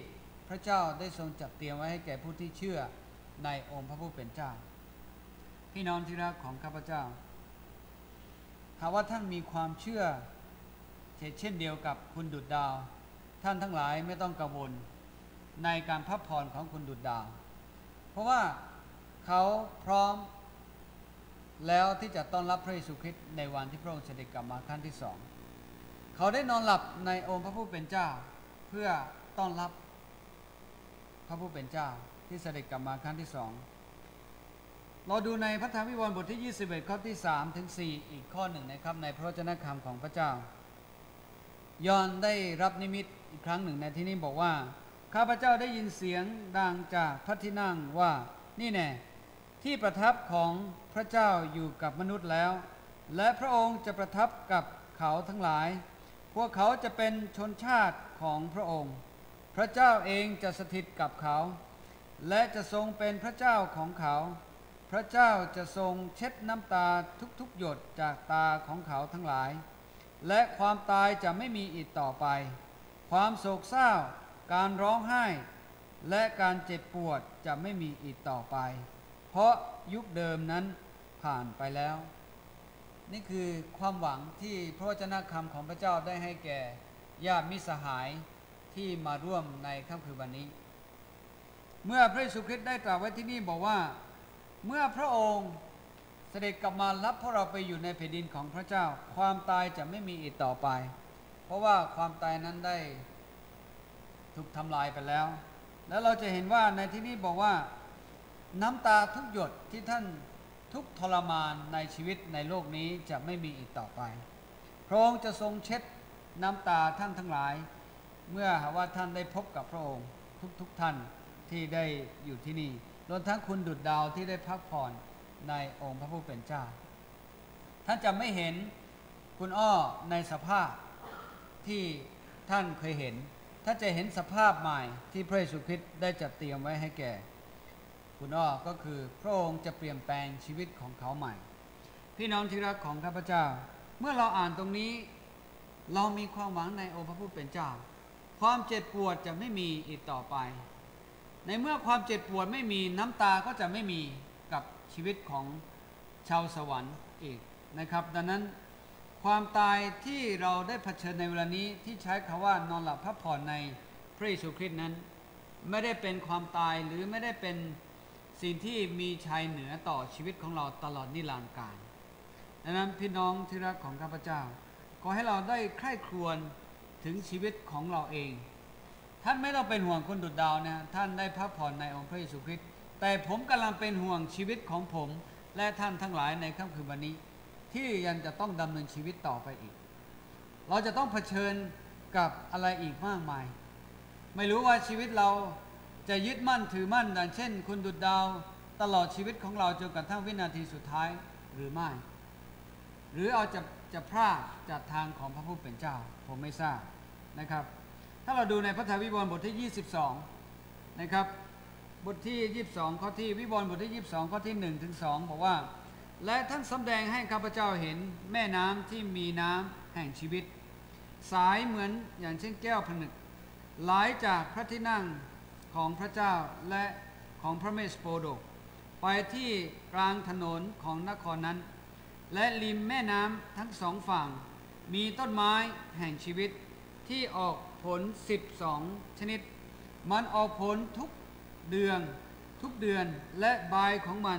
พระเจ้าได้ทรงจัดเตรียมไว้ให้แก่ผู้ที่เชื่อในองค์พระผู้เป็นเจ้าพี่น้องที่รักของข้าพเจ้าหากว่าท่านมีความเชื่อเช่นเดียวกับคุณดุจดาวท่านทั้งหลายไม่ต้องกังวลในการพักผ่อนของคุณดุจดาวเพราะว่าเขาพร้อมแล้วที่จะต้อนรับพระเยซูคริสต์ในวันที่พระองค์เสด็จกลับมาครั้งที่สองเขาได้นอนหลับในองค์พระผู้เป็นเจ้าเพื่อต้อนรับพระผู้เป็นเจ้าที่เสด็จกลับมาครั้งที่สองเราดูในพระธรรมวิวรณ์บทที่ยี่สิบเอ็ดข้อที่สามถึงสี่อีกข้อหนึ่งนะครับในพระวจนะคำของพระเจ้ายอห์นได้รับนิมิตอีกครั้งหนึ่งในที่นี้บอกว่าข้าพเจ้าได้ยินเสียงดังจากพระที่นั่งว่านี่แน่ที่ประทับของพระเจ้าอยู่กับมนุษย์แล้วและพระองค์จะประทับกับเขาทั้งหลายพวกเขาจะเป็นชนชาติของพระองค์พระเจ้าเองจะสถิตกับเขาและจะทรงเป็นพระเจ้าของเขาพระเจ้าจะทรงเช็ดน้ำตาทุกๆหยดจากตาของเขาทั้งหลายและความตายจะไม่มีอีกต่อไปความโศกเศร้าการร้องไห้และการเจ็บปวดจะไม่มีอีกต่อไปเพราะยุคเดิมนั้นผ่านไปแล้วนี่คือความหวังที่พระวจนะคำของพระเจ้าได้ให้แก่ญาติมิตรสหายที่มาร่วมในค่ำคืนวันนี้เมื่อพระเยซูคริสต์ได้ตรัสไว้ที่นี่บอกว่าเมื่อพระองค์เสด็จกลับมารับพวกเราไปอยู่ในแผ่นดินของพระเจ้าความตายจะไม่มีอีกต่อไปเพราะว่าความตายนั้นได้ถูกทำลายไปแล้วแล้วเราจะเห็นว่าในที่นี้บอกว่าน้ำตาทุกหยดที่ท่านทุกทรมานในชีวิตในโลกนี้จะไม่มีอีกต่อไปพระองค์จะทรงเช็ดน้ำตาท่านทั้งหลายเมื่อหากว่าท่านได้พบกับพระองค์ทุกๆท่านที่ได้อยู่ที่นี่รวมทั้งคุณดุจดาวที่ได้พักผ่อนในองค์พระผู้เป็นเจ้าท่านจะไม่เห็นคุณอ้อในสภาพที่ท่านเคยเห็นท่านจะเห็นสภาพใหม่ที่พระเยซูคริสต์ได้จัดเตรียมไว้ให้แก่คุณอ้อก็คือพระองค์จะเปลี่ยนแปลงชีวิตของเขาใหม่พี่น้องที่รักของข้าพเจ้าเมื่อเราอ่านตรงนี้เรามีความหวังในองค์พระผู้เป็นเจ้าความเจ็บปวดจะไม่มีอีกต่อไปในเมื่อความเจ็บปวดไม่มีน้ำตาก็จะไม่มีกับชีวิตของชาวสวรรค์อีกนะครับดังนั้นความตายที่เราได้เผชิญในเวลานี้ที่ใช้คำว่านอนหลับพักผ่อนในพระเยซูคริสต์นั้นไม่ได้เป็นความตายหรือไม่ได้เป็นสิ่งที่มีชัยเหนือต่อชีวิตของเราตลอดนิรันดร์กาลดังนั้นพี่น้องที่รักของข้าพเจ้าขอให้เราได้ใคร่ครวญถึงชีวิตของเราเองท่านไม่ต้องเป็นห่วงคนดุจดาวนะท่านได้พักผ่อนในองค์พระเยซูคริสต์แต่ผมกำลังเป็นห่วงชีวิตของผมและท่านทั้งหลายในค่ำคืนวันนี้ที่ยังจะต้องดำเนินชีวิตต่อไปอีกเราจะต้องเผชิญกับอะไรอีกมากมายไม่รู้ว่าชีวิตเราจะยึดมั่นถือมั่นดังเช่นคุณดุจดาวตลอดชีวิตของเราจนกระทั่งวินาทีสุดท้ายหรือไม่หรือเอาจะจะพลาดจากทางของพระผู้เป็นเจ้าผมไม่ทราบนะครับถ้าเราดูในพระธรรมวิวรณ์บทที่ยี่สิบสองนะครับบทที่ยี่สิบสองข้อที่วิวรณ์บทที่ยี่สิบสองข้อที่หนึ่งถึงสองบอกว่าและท่านสำแดงให้ข้าพเจ้าเห็นแม่น้ำที่มีน้ำแห่งชีวิตสายเหมือนอย่างเช่นแก้วผนึกไหลจากพระที่นั่งของพระเจ้าและของพระเมสโปโดกไปที่กลางถนนของนครนั้นและริมแม่น้ำทั้งสองฝั่งมีต้นไม้แห่งชีวิตที่ออกผลสิบสองชนิดมันออกผลทุกเดือนทุกเดือนและใบของมัน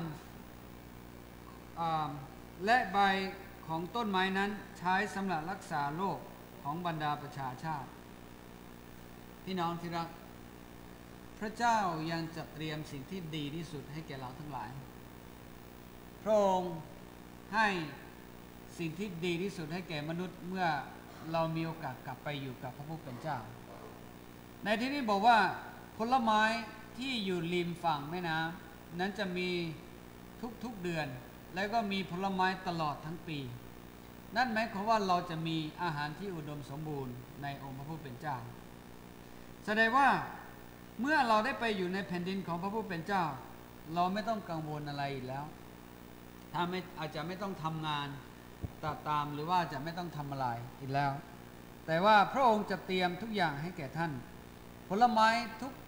และใบของต้นไม้นั้นใช้สำหรับรักษาโรคของบรรดาประชาชาติพี่น้องที่รักพระเจ้ายังจะเตรียมสิ่งที่ดีที่สุดให้แก่เราทั้งหลายพระองค์ให้สิ่งที่ดีที่สุดให้แก่มนุษย์เมื่อเรามีโอกาสกลับไปอยู่กับพระผู้เป็นเจ้าในที่นี้บอกว่าผลไม้ที่อยู่ริมฝั่งแม่น้ำนั้นจะมีทุกๆเดือนและก็มีผลไม้ตลอดทั้งปีนั่นหมายความว่าเราจะมีอาหารที่อุดมสมบูรณ์ในองค์พระผู้เป็นเจ้าแสดงว่าเมื่อเราได้ไปอยู่ในแผ่นดินของพระผู้เป็นเจ้าเราไม่ต้องกังวลอะไรอีกแล้วถ้าไม่อาจจะไม่ต้องทำงานตามตามหรือว่าจะไม่ต้องทำอะไรอีกแล้วแต่ว่าพระองค์จะเตรียมทุกอย่างให้แก่ท่านผลไม้ทุก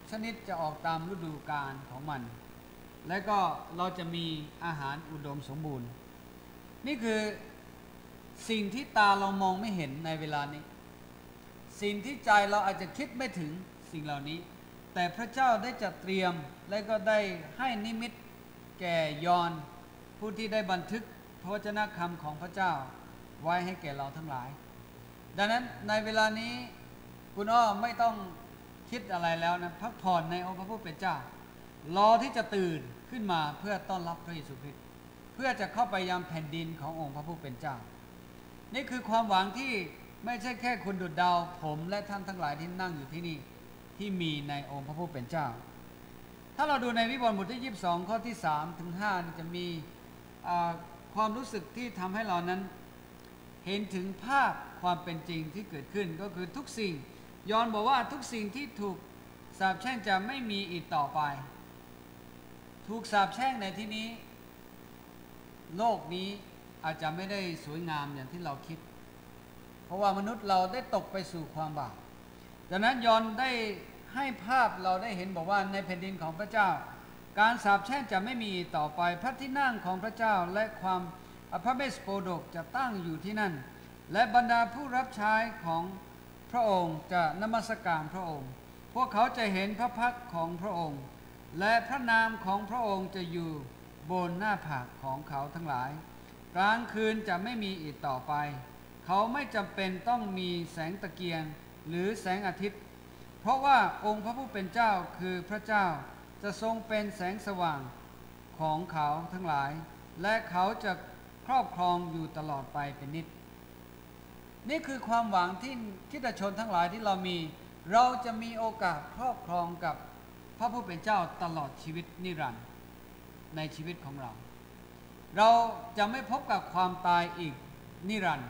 ชนิดจะออกตามฤดูกาลของมันและก็เราจะมีอาหารอุดมสมบูรณ์นี่คือสิ่งที่ตาเรามองไม่เห็นในเวลานี้สิ่งที่ใจเราอาจจะคิดไม่ถึงสิ่งเหล่านี้แต่พระเจ้าได้จัดเตรียมและก็ได้ให้นิมิตแก่ยอห์นผู้ที่ได้บันทึกพระวจนะคำของพระเจ้าไว้ให้แก่เราทั้งหลายดังนั้นในเวลานี้คุณอ้อไม่ต้องคิดอะไรแล้วนะพักผ่อนในองค์พระผู้เป็นเจ้ารอที่จะตื่นขึ้นมาเพื่อต้อนรับพระเยซูคริสต์เพื่อจะเข้าไปยังแผ่นดินขององค์พระผู้เป็นเจ้านี่คือความหวังที่ไม่ใช่แค่คุณดุจดาวผมและท่านทั้งหลายที่นั่งอยู่ที่นี่ที่มีในองค์พระผู้เป็นเจ้าถ้าเราดูในวิวรณ์บทที่ยี่สิบสองข้อที่สามถึงห้าจะมีความรู้สึกที่ทำให้เรานั้นเห็นถึงภาพความเป็นจริงที่เกิดขึ้นก็คือทุกสิ่งยอห์นบอกว่าทุกสิ่งที่ถูกสาปแช่งจะไม่มีอีกต่อไปถูกสาปแช่งในที่นี้โลกนี้อาจจะไม่ได้สวยงามอย่างที่เราคิดเพราะว่ามนุษย์เราได้ตกไปสู่ความบาปดังนั้นยอห์นได้ให้ภาพเราได้เห็นบอกว่าในแผ่นดินของพระเจ้าการสาปแช่งจะไม่มีต่อไปพระที่นั่งของพระเจ้าและความพระเมสโปดกจะตั้งอยู่ที่นั่นและบรรดาผู้รับใช้ของพระองค์จะนมัสการพระองค์พวกเขาจะเห็นพระพักตร์ของพระองค์และพระนามของพระองค์จะอยู่บนหน้าผากของเขาทั้งหลายกลางคืนจะไม่มีอีกต่อไปเขาไม่จำเป็นต้องมีแสงตะเกียงหรือแสงอาทิตย์เพราะว่าองค์พระผู้เป็นเจ้าคือพระเจ้าจะทรงเป็นแสงสว่างของเขาทั้งหลายและเขาจะครอบครองอยู่ตลอดไปเป็นนิจนี่คือความหวังที่คริสตชนทั้งหลายที่เรามีเราจะมีโอกาสครอบครองกับพระผู้เป็นเจ้าตลอดชีวิตนิรันดร์ในชีวิตของเราเราจะไม่พบกับความตายอีกนิรันดร์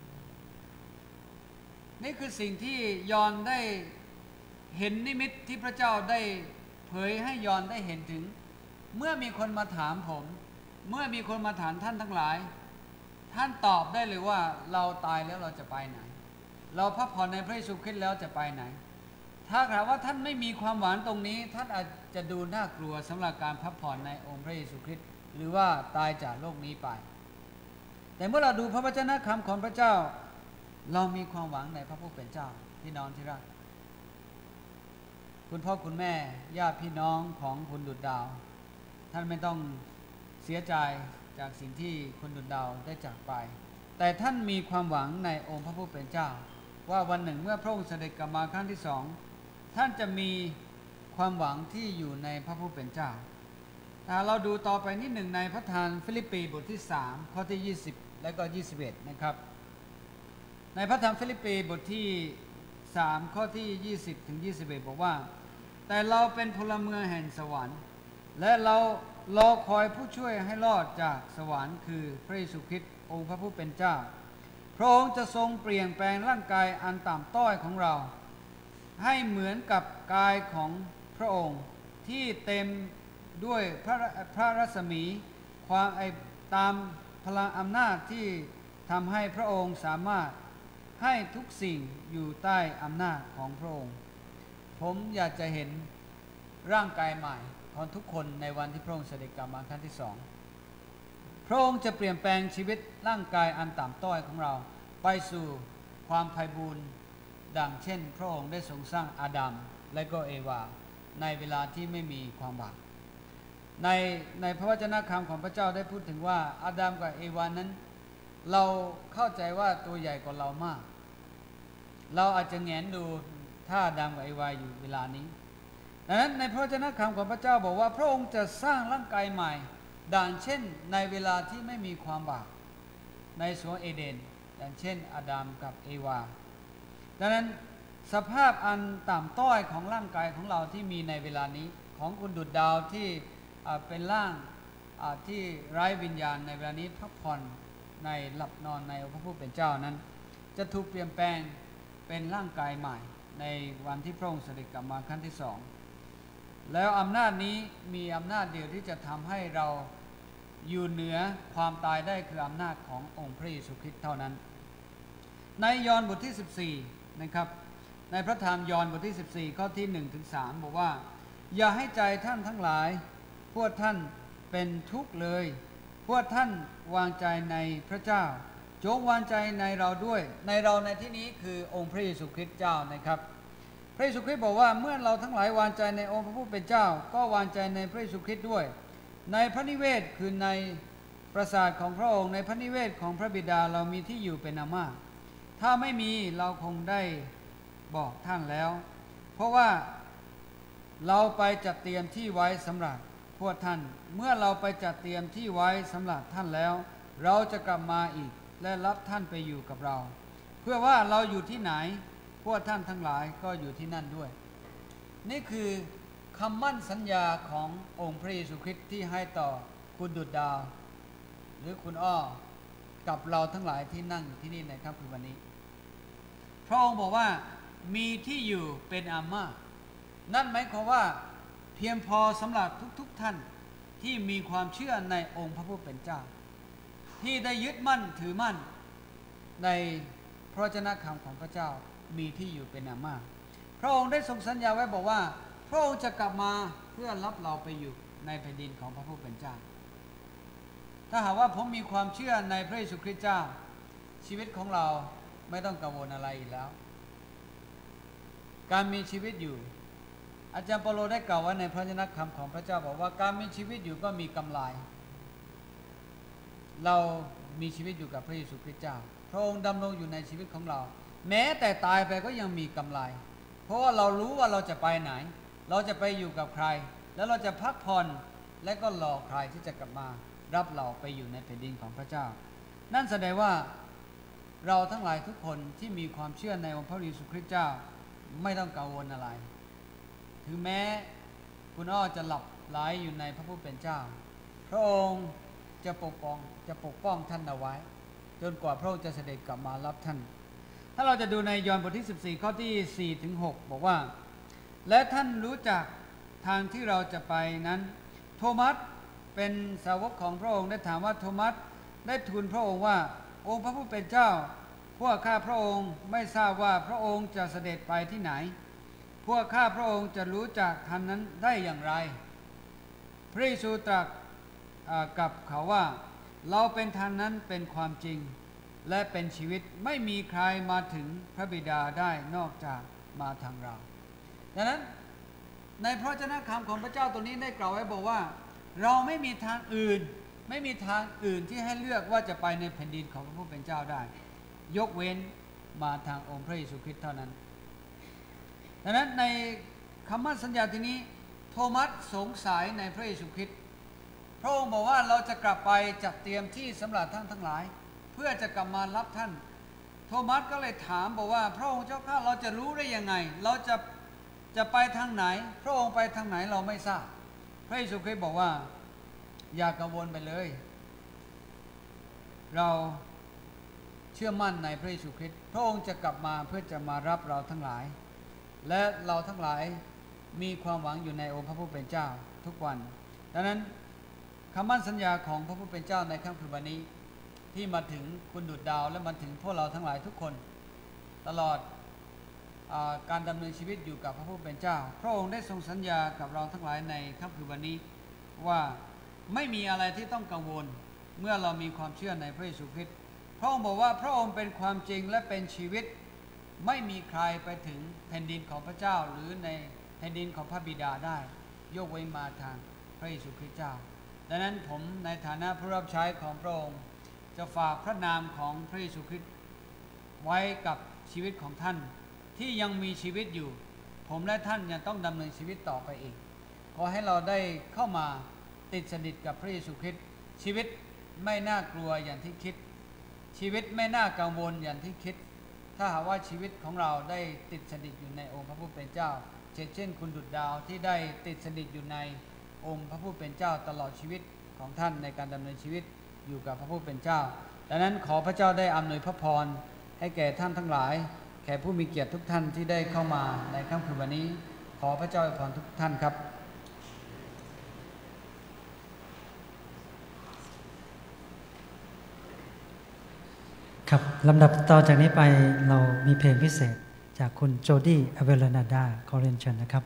นี่คือสิ่งที่ยอห์นได้เห็นนิมิตที่พระเจ้าได้เผยให้ยอห์นได้เห็นถึงเมื่อมีคนมาถามผมเมื่อมีคนมาถามท่านทั้งหลายท่านตอบได้เลยว่าเราตายแล้วเราจะไปไหนเราพักผ่อนในพระเยซูคริสต์แล้วจะไปไหนถ้าถามว่าท่านไม่มีความหวังตรงนี้ท่านอาจจะดูน่ากลัวสำหรับการพักผ่อนในองค์พระเยซูคริสต์หรือว่าตายจากโลกนี้ไปแต่เมื่อเราดูพระวจนะคำของพระเจ้าเรามีความหวังในพระผู้เป็นเจ้าพี่น้องที่รักคุณพ่อคุณแม่ญาติพี่น้องของคุณดุจดาวท่านไม่ต้องเสียใจจากสิ่งที่คุณดุจดาวได้จากไปแต่ท่านมีความหวังในองค์พระผู้เป็นเจ้าว่าวันหนึ่งเมื่อพระองค์เสด็จกลับมาครั้งที่สองท่านจะมีความหวังที่อยู่ในพระผู้เป็นเจ้าเราดูต่อไปนิดหนึ่งในพระธรรมฟิลิปปีบทที่สามข้อที่ยี่สิบและก็ยี่สิบเอ็ดนะครับในพระธรรมฟิลิปปีบทที่สามข้อที่ยี่สิบถึงยี่สิบเอ็ดบอกว่าแต่เราเป็นพลเมืองแห่งสวรรค์และเรารอคอยผู้ช่วยให้รอดจากสวรรค์คือพระเยซูคริสต์องค์พระผู้เป็นเจ้าพระองค์จะทรงเปลี่ยนแปลงร่างกายอันต่ำต้อยของเราให้เหมือนกับกายของพระองค์ที่เต็มด้วยพระพระรัศมีความไอตามพลังอำนาจที่ทำให้พระองค์สามารถให้ทุกสิ่งอยู่ใต้อำนาจของพระองค์ผมอยากจะเห็นร่างกายใหม่ของทุกคนในวันที่พระองค์เสด็จกลับมาครั้งที่สองพระองค์จะเปลี่ยนแปลงชีวิตร่างกายอันต่ำต้อยของเราไปสู่ความไพบูลย์ดังเช่นพระองค์ได้ทรงสร้างอาดัมและก็เอวาในเวลาที่ไม่มีความบาปในในพระวจนะคำของพระเจ้าได้พูดถึงว่าอาดัมกับเอวานั้นเราเข้าใจว่าตัวใหญ่กว่าเรามากเราอาจจะแงนดูถ้าอาดัมกับเอวาอยู่เวลานี้ดังนั้นในพระวจนะคำของพระเจ้าบอกว่าพระองค์จะสร้างร่างกายใหม่ดังเช่นในเวลาที่ไม่มีความบาปในสวนเอเดนดังเช่นอาดัมกับเอวาดังนั้นสภาพอันต่ำต้อยของร่างกายของเราที่มีในเวลานี้ของคุณดุจดาวที่เป็นร่างที่ไร้วิญญาณในเวลานี้พักผ่อนในหลับนอนในพระผู้เป็นเจ้านั้นจะถูกเปลี่ยนแปลงเป็นร่างกายใหม่ในวันที่พระองค์เสด็จกลับมาครั้งที่สองแล้วอำนาจนี้มีอำนาจเดียวที่จะทำให้เราอยู่เหนือความตายได้คืออำนาจขององค์พระเยซูคริสต์เท่านั้นในยอห์นบทที่สิบสี่นะครับในพระธรรมยอห์นบทที่สิบสี่ข้อที่หนึ่งถึงสามบอกว่าอย่าให้ใจท่านทั้งหลายพวกท่านเป็นทุกข์เลยพวกท่านวางใจในพระเจ้าจงวางใจในเราด้วยในเราในที่นี้คือองค์พระเยซูคริสต์เจ้านะครับพระเยซูคริสต์บอกว่าเมื่อเราทั้งหลายวางใจในองค์พระผู้เป็นเจ้าก็วางใจในพระเยซูคริสต์ด้วยในพระนิเวศคือในปราสาทของพระองค์ในพระนิเวศของพระบิดาเรามีที่อยู่เป็นอามากถ้าไม่มีเราคงได้บอกท่านแล้วเพราะว่าเราไปจัดเตรียมที่ไว้สำหรับพวกท่านเมื่อเราไปจัดเตรียมที่ไว้สำหรับท่านแล้วเราจะกลับมาอีกและรับท่านไปอยู่กับเราเพื่อว่าเราอยู่ที่ไหนพวกท่านทั้งหลายก็อยู่ที่นั่นด้วยนี่คือคำมั่นสัญญาขององค์พระเยซูคริสต์ที่ให้ต่อคุณดุจดาวหรือคุณอ้อกับเราทั้งหลายที่นั่งที่นี่ในค่ำคืนวันนี้พระองค์บอกว่ามีที่อยู่เป็นอามากนั่นหมายความว่าเพียงพอสำหรับทุกๆท่านที่มีความเชื่อในองค์พระผู้เป็นเจ้าที่ได้ยึดมั่นถือมั่นในพระวจนะคำของพระเจ้ามีที่อยู่เป็นอามากพระองค์ได้ทรงสัญญาไว้บอกว่าพระองค์จะกลับมาเพื่อรับเราไปอยู่ในแผ่นดินของพระผู้เป็นเจ้าถ้าหากว่าผมมีความเชื่อในพระเยซูคริสต์เจ้าชีวิตของเราไม่ต้องกังวลอะไรอีกแล้วการมีชีวิตอยู่อาจารย์เปาโลได้กล่าวไว้ในพระวจนะคำของพระเจ้าบอกว่าการมีชีวิตอยู่ก็มีกำไรเรามีชีวิตอยู่กับพระเยซูคริสต์เจ้าพระองค์ดำรงอยู่ในชีวิตของเราแม้แต่ตายไปก็ยังมีกำไรเพราะว่าเรารู้ว่าเราจะไปไหนเราจะไปอยู่กับใครแล้วเราจะพักผ่อนและก็รอใครที่จะกลับมารับเราไปอยู่ในแผ่นดินของพระเจ้านั่นแสดงว่าเราทั้งหลายทุกคนที่มีความเชื่อในองค์พระเยซูคริสต์เจ้าไม่ต้องกังวลอะไรถึงแม้คุณอ้อจะหลับไหลอยู่ในพระผู้เป็นเจ้าพระองค์จะปกป้องจะปกป้องท่านเอาไว้จนกว่าพระองค์จะเสด็จกลับมารับท่านถ้าเราจะดูในยอห์นบทที่สิบสี่ข้อที่สี่ถึงหกบอกว่าและท่านรู้จักทางที่เราจะไปนั้นโทมัสเป็นสาวกของพระองค์ได้ถามว่าโทมัสได้ทูลพระองค์ว่าองค์พระผู้เป็นเจ้าพวกข้าพระองค์ไม่ทราบว่าพระองค์จะเสด็จไปที่ไหนพวกข้าพระองค์จะรู้จักทางนั้นได้อย่างไรพระเยซูตรัสกับเขาว่าเราเป็นทางนั้นเป็นความจริงและเป็นชีวิตไม่มีใครมาถึงพระบิดาได้นอกจากมาทางเราดังนั้นในพระวจนะคำของพระเจ้าตรงนี้ได้กล่าวไว้บอกว่าเราไม่มีทางอื่นไม่มีทางอื่นที่ให้เลือกว่าจะไปในแผ่นดินของพระผู้เป็นเจ้าได้ยกเว้นมาทางองค์พระเยซูคริสต์เท่านั้นดังนั้นในคำมั่นสัญญาที่นี้โทมัสสงสัยในพระเยซูคริสต์พระองค์บอกว่าเราจะกลับไปจัดเตรียมที่สำหรับท่านทั้งหลายเพื่อจะกลับมารับท่านโทมัสก็เลยถามบอกว่าพระองค์เจ้าข้าเราจะรู้ได้ยังไงเราจะจะไปทางไหนพระองค์ไปทางไหนเราไม่ทราบพระเยซูคริสต์บอกว่าอย่ากังวลไปเลยเราเชื่อมั่นในพระเยซูคริสต์พระองค์จะกลับมาเพื่อจะมารับเราทั้งหลายและเราทั้งหลายมีความหวังอยู่ในองค์พระผู้เป็นเจ้าทุกวันดังนั้นคำมั่นสัญญาของพระผู้เป็นเจ้าในค่ำคืนวันนี้ที่มาถึงคุณดุจดาวและมาถึงพวกเราทั้งหลายทุกคนตลอดอาการดำเนินชีวิตอยู่กับพระผู้เป็นเจ้าพระองค์ได้ทรงสัญญากับเราทั้งหลายในค่ำคืนวันนี้ว่าไม่มีอะไรที่ต้องกังวลเมื่อเรามีความเชื่อในพระเยซูคริสต์พระองค์บอกว่าพระองค์เป็นความจริงและเป็นชีวิตไม่มีใครไปถึงแผ่นดินของพระเจ้าหรือในแผ่นดินของพระบิดาได้ยกเว้นมาทางพระเยซูคริสต์เจ้าดังนั้นผมในฐานะผู้รับใช้ของพระองค์จะฝากพระนามของพระเยซูคริสต์ไว้กับชีวิตของท่านที่ยังมีชีวิตอยู่ผมและท่านยังต้องดำเนินชีวิตต่อไปอีกขอให้เราได้เข้ามาติดสนิทกับพระเยซูคริสต์ชีวิตไม่น่ากลัวอย่างที่คิดชีวิตไม่น่ากังวลอย่างที่คิดถ้าหากว่าชีวิตของเราได้ติดสนิทอยู่ในองค์พระผู้เป็นเจ้าเช่นคุณดุจดาวที่ได้ติดสนิทอยู่ในองค์พระผู้เป็นเจ้าตลอดชีวิตของท่านในการดำเนินชีวิตอยู่กับพระผู้เป็นเจ้าดังนั้นขอพระเจ้าได้อำนวยพระพรให้แก่ท่านทั้งหลายแก่ผู้มีเกียรติทุกท่านที่ได้เข้ามาในค่ำคืนวันนี้ขอพระเจ้าอวยพรทุกท่านครับครับลำดับต่อจากนี้ไปเรามีเพลงพิเศษจากคุณโจดี้อเวลนาดาขอเรียนเชิญนะครับ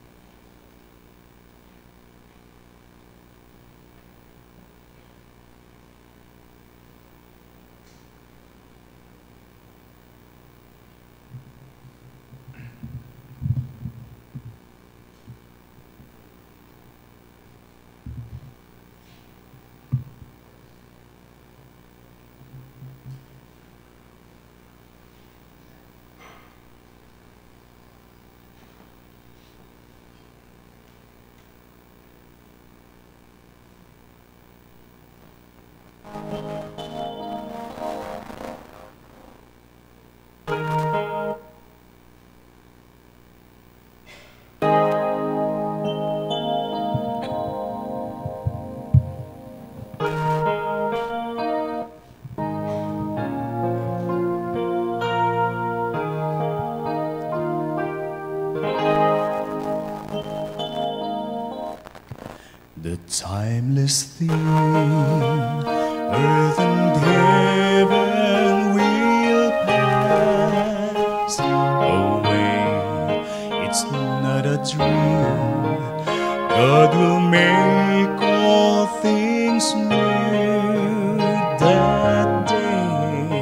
The timeless theme, earth and heaven will pass away. It's not a dream. God will make all things new that day.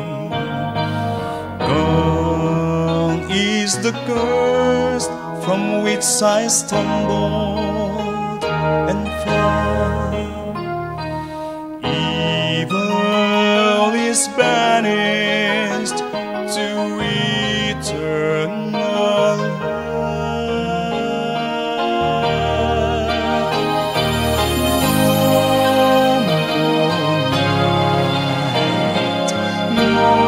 Gone is the curse from which I stumbled and fell. Evil is banished to eternal life. No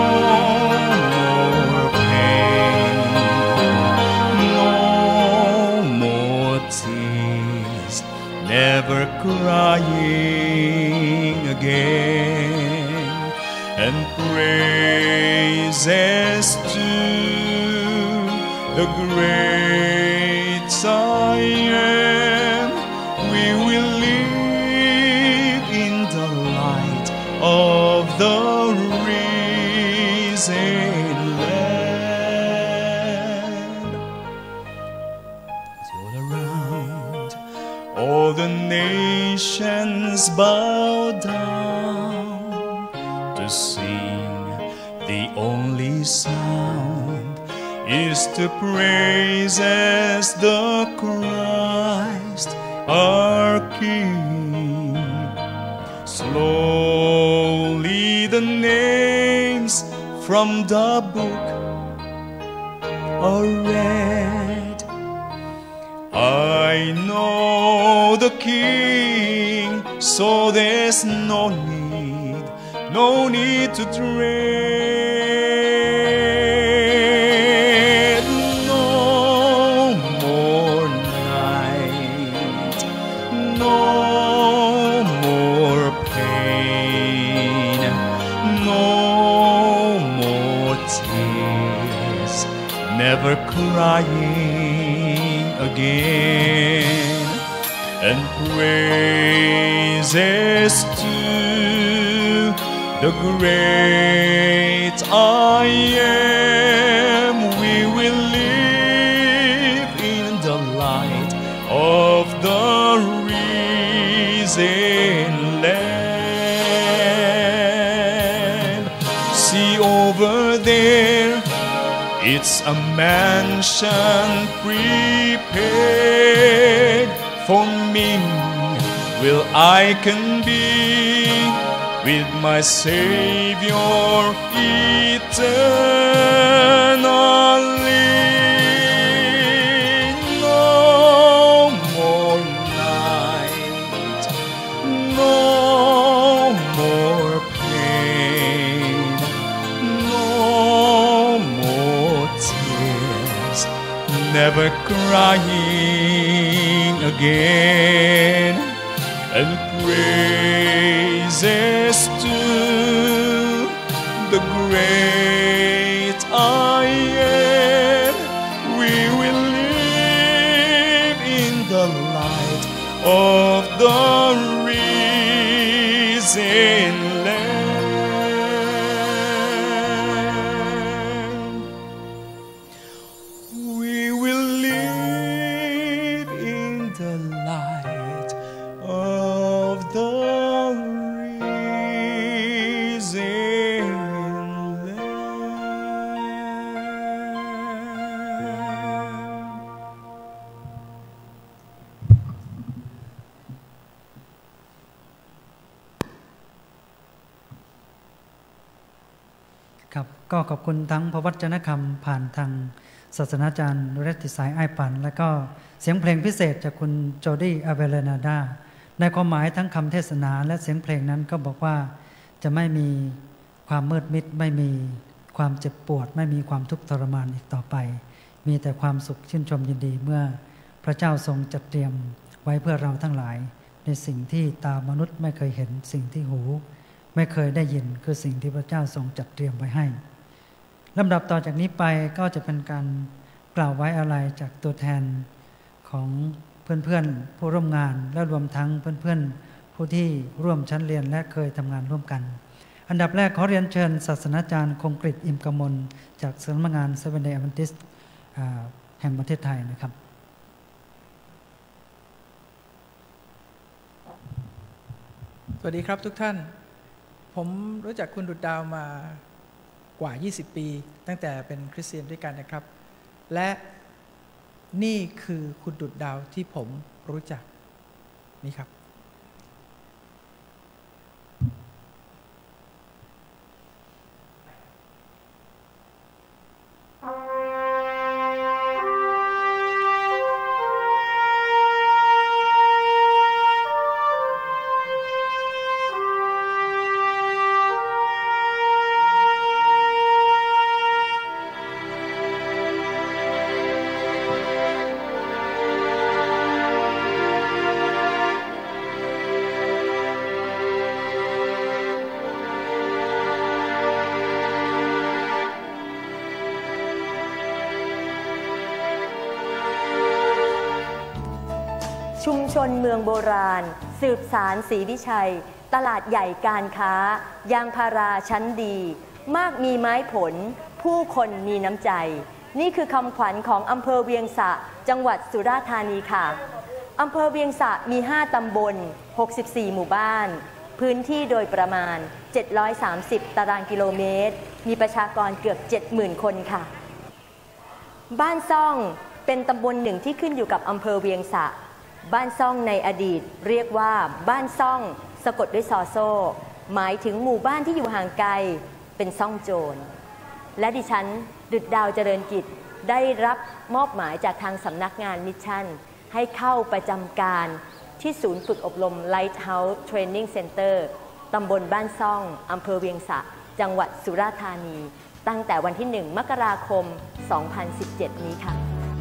more pain, no more tears, never crying again, and praises to the great I am. We will live in the light of the risen Lamb. All around, all the nations bow down to sing. The only sound is to praises the Christ our King. Slowly the names from the book are read. I know the King, so there's no need, no need to dread. No more night, no more pain, no more tears, never crying again, and praises to the great I am. We will live in the light of the risen Lamb. See over there, it's a mansion prepared for me, where I can be with my Savior eternally. No more night, no more pain, no more tears, never crying again, and praises to the great I am. We will live in the light of the risen Lamb. ครับก็ขอบคุณทั้งพระวจนะคำผ่านทางศาสนาจารย์เรตติสายไอปันและก็เสียงเพลงพิเศษจากคุณโจดี้อเวเลนาดาในความหมายทั้งคำเทศนาและเสียงเพลงนั้นก็บอกว่าจะไม่มีความมืดมิดไม่มีความเจ็บปวดไม่มีความทุกข์ทรมานอีกต่อไปมีแต่ความสุขชื่นชมยินดีเมื่อพระเจ้าทรงจัดเตรียมไว้เพื่อเราทั้งหลายในสิ่งที่ตามนุษย์ไม่เคยเห็นสิ่งที่หูไม่เคยได้ยินคือสิ่งที่พระเจ้าทรงจัดเตรียมไว้ให้ลำดับต่อจากนี้ไปก็จะเป็นการกล่าวไว้อาลัยจากตัวแทนของเพื่อนๆผู้ร่วมงานและรวมทั้งเพื่อนๆผู้ที่ร่วมชั้นเรียนและเคยทำงานร่วมกันอันดับแรกขอเรียนเชิญศาสนาจารย์คงกฤษอิมกมลจากสำนักงานเซเว่นเดย์แอดเวนทิสต์แห่งประเทศไทยนะครับสวัสดีครับทุกท่านผมรู้จักคุณดุจดาวมากว่ายี่สิบปีตั้งแต่เป็นคริสเตียนด้วยกันนะครับและนี่คือคุณดุจดาวที่ผมรู้จักนี่ครับชุมชนเมืองโบราณสืบสารศรีวิชัยตลาดใหญ่การค้ายางพาราชั้นดีมากมีไม้ผลผู้คนมีน้ำใจนี่คือคำขวัญของอำเภอเวียงสะจังหวัดสุราษฎร์ธานีค่ะอำเภอเวียงสะมีห้าตำบลหกสิบสี่หมู่บ้านพื้นที่โดยประมาณเจ็ดร้อยสามสิบตารางกิโลเมตรมีประชากรเกือบ เจ็ดหมื่น คนค่ะบ้านซ่องเป็นตำบลหนึ่งที่ขึ้นอยู่กับอำเภอเวียงสะบ้านซ่องในอดีตเรียกว่าบ้านซ่องสะกดด้วยซอโซ่หมายถึงหมู่บ้านที่อยู่ห่างไกลเป็นซ่องโจรและดิฉันดุจดาวเจริญกิจได้รับมอบหมายจากทางสำนักงานมิชชั่นให้เข้าประจำการที่ศูนย์ฝึกอบรม Lighthouse Training Center ตำบลบ้านซ่องอำเภอเวียงสะจังหวัดสุราษฎร์ธานีตั้งแต่วันที่หนึ่งมกราคมสองพันสิบเจ็ดนี้ค่ะ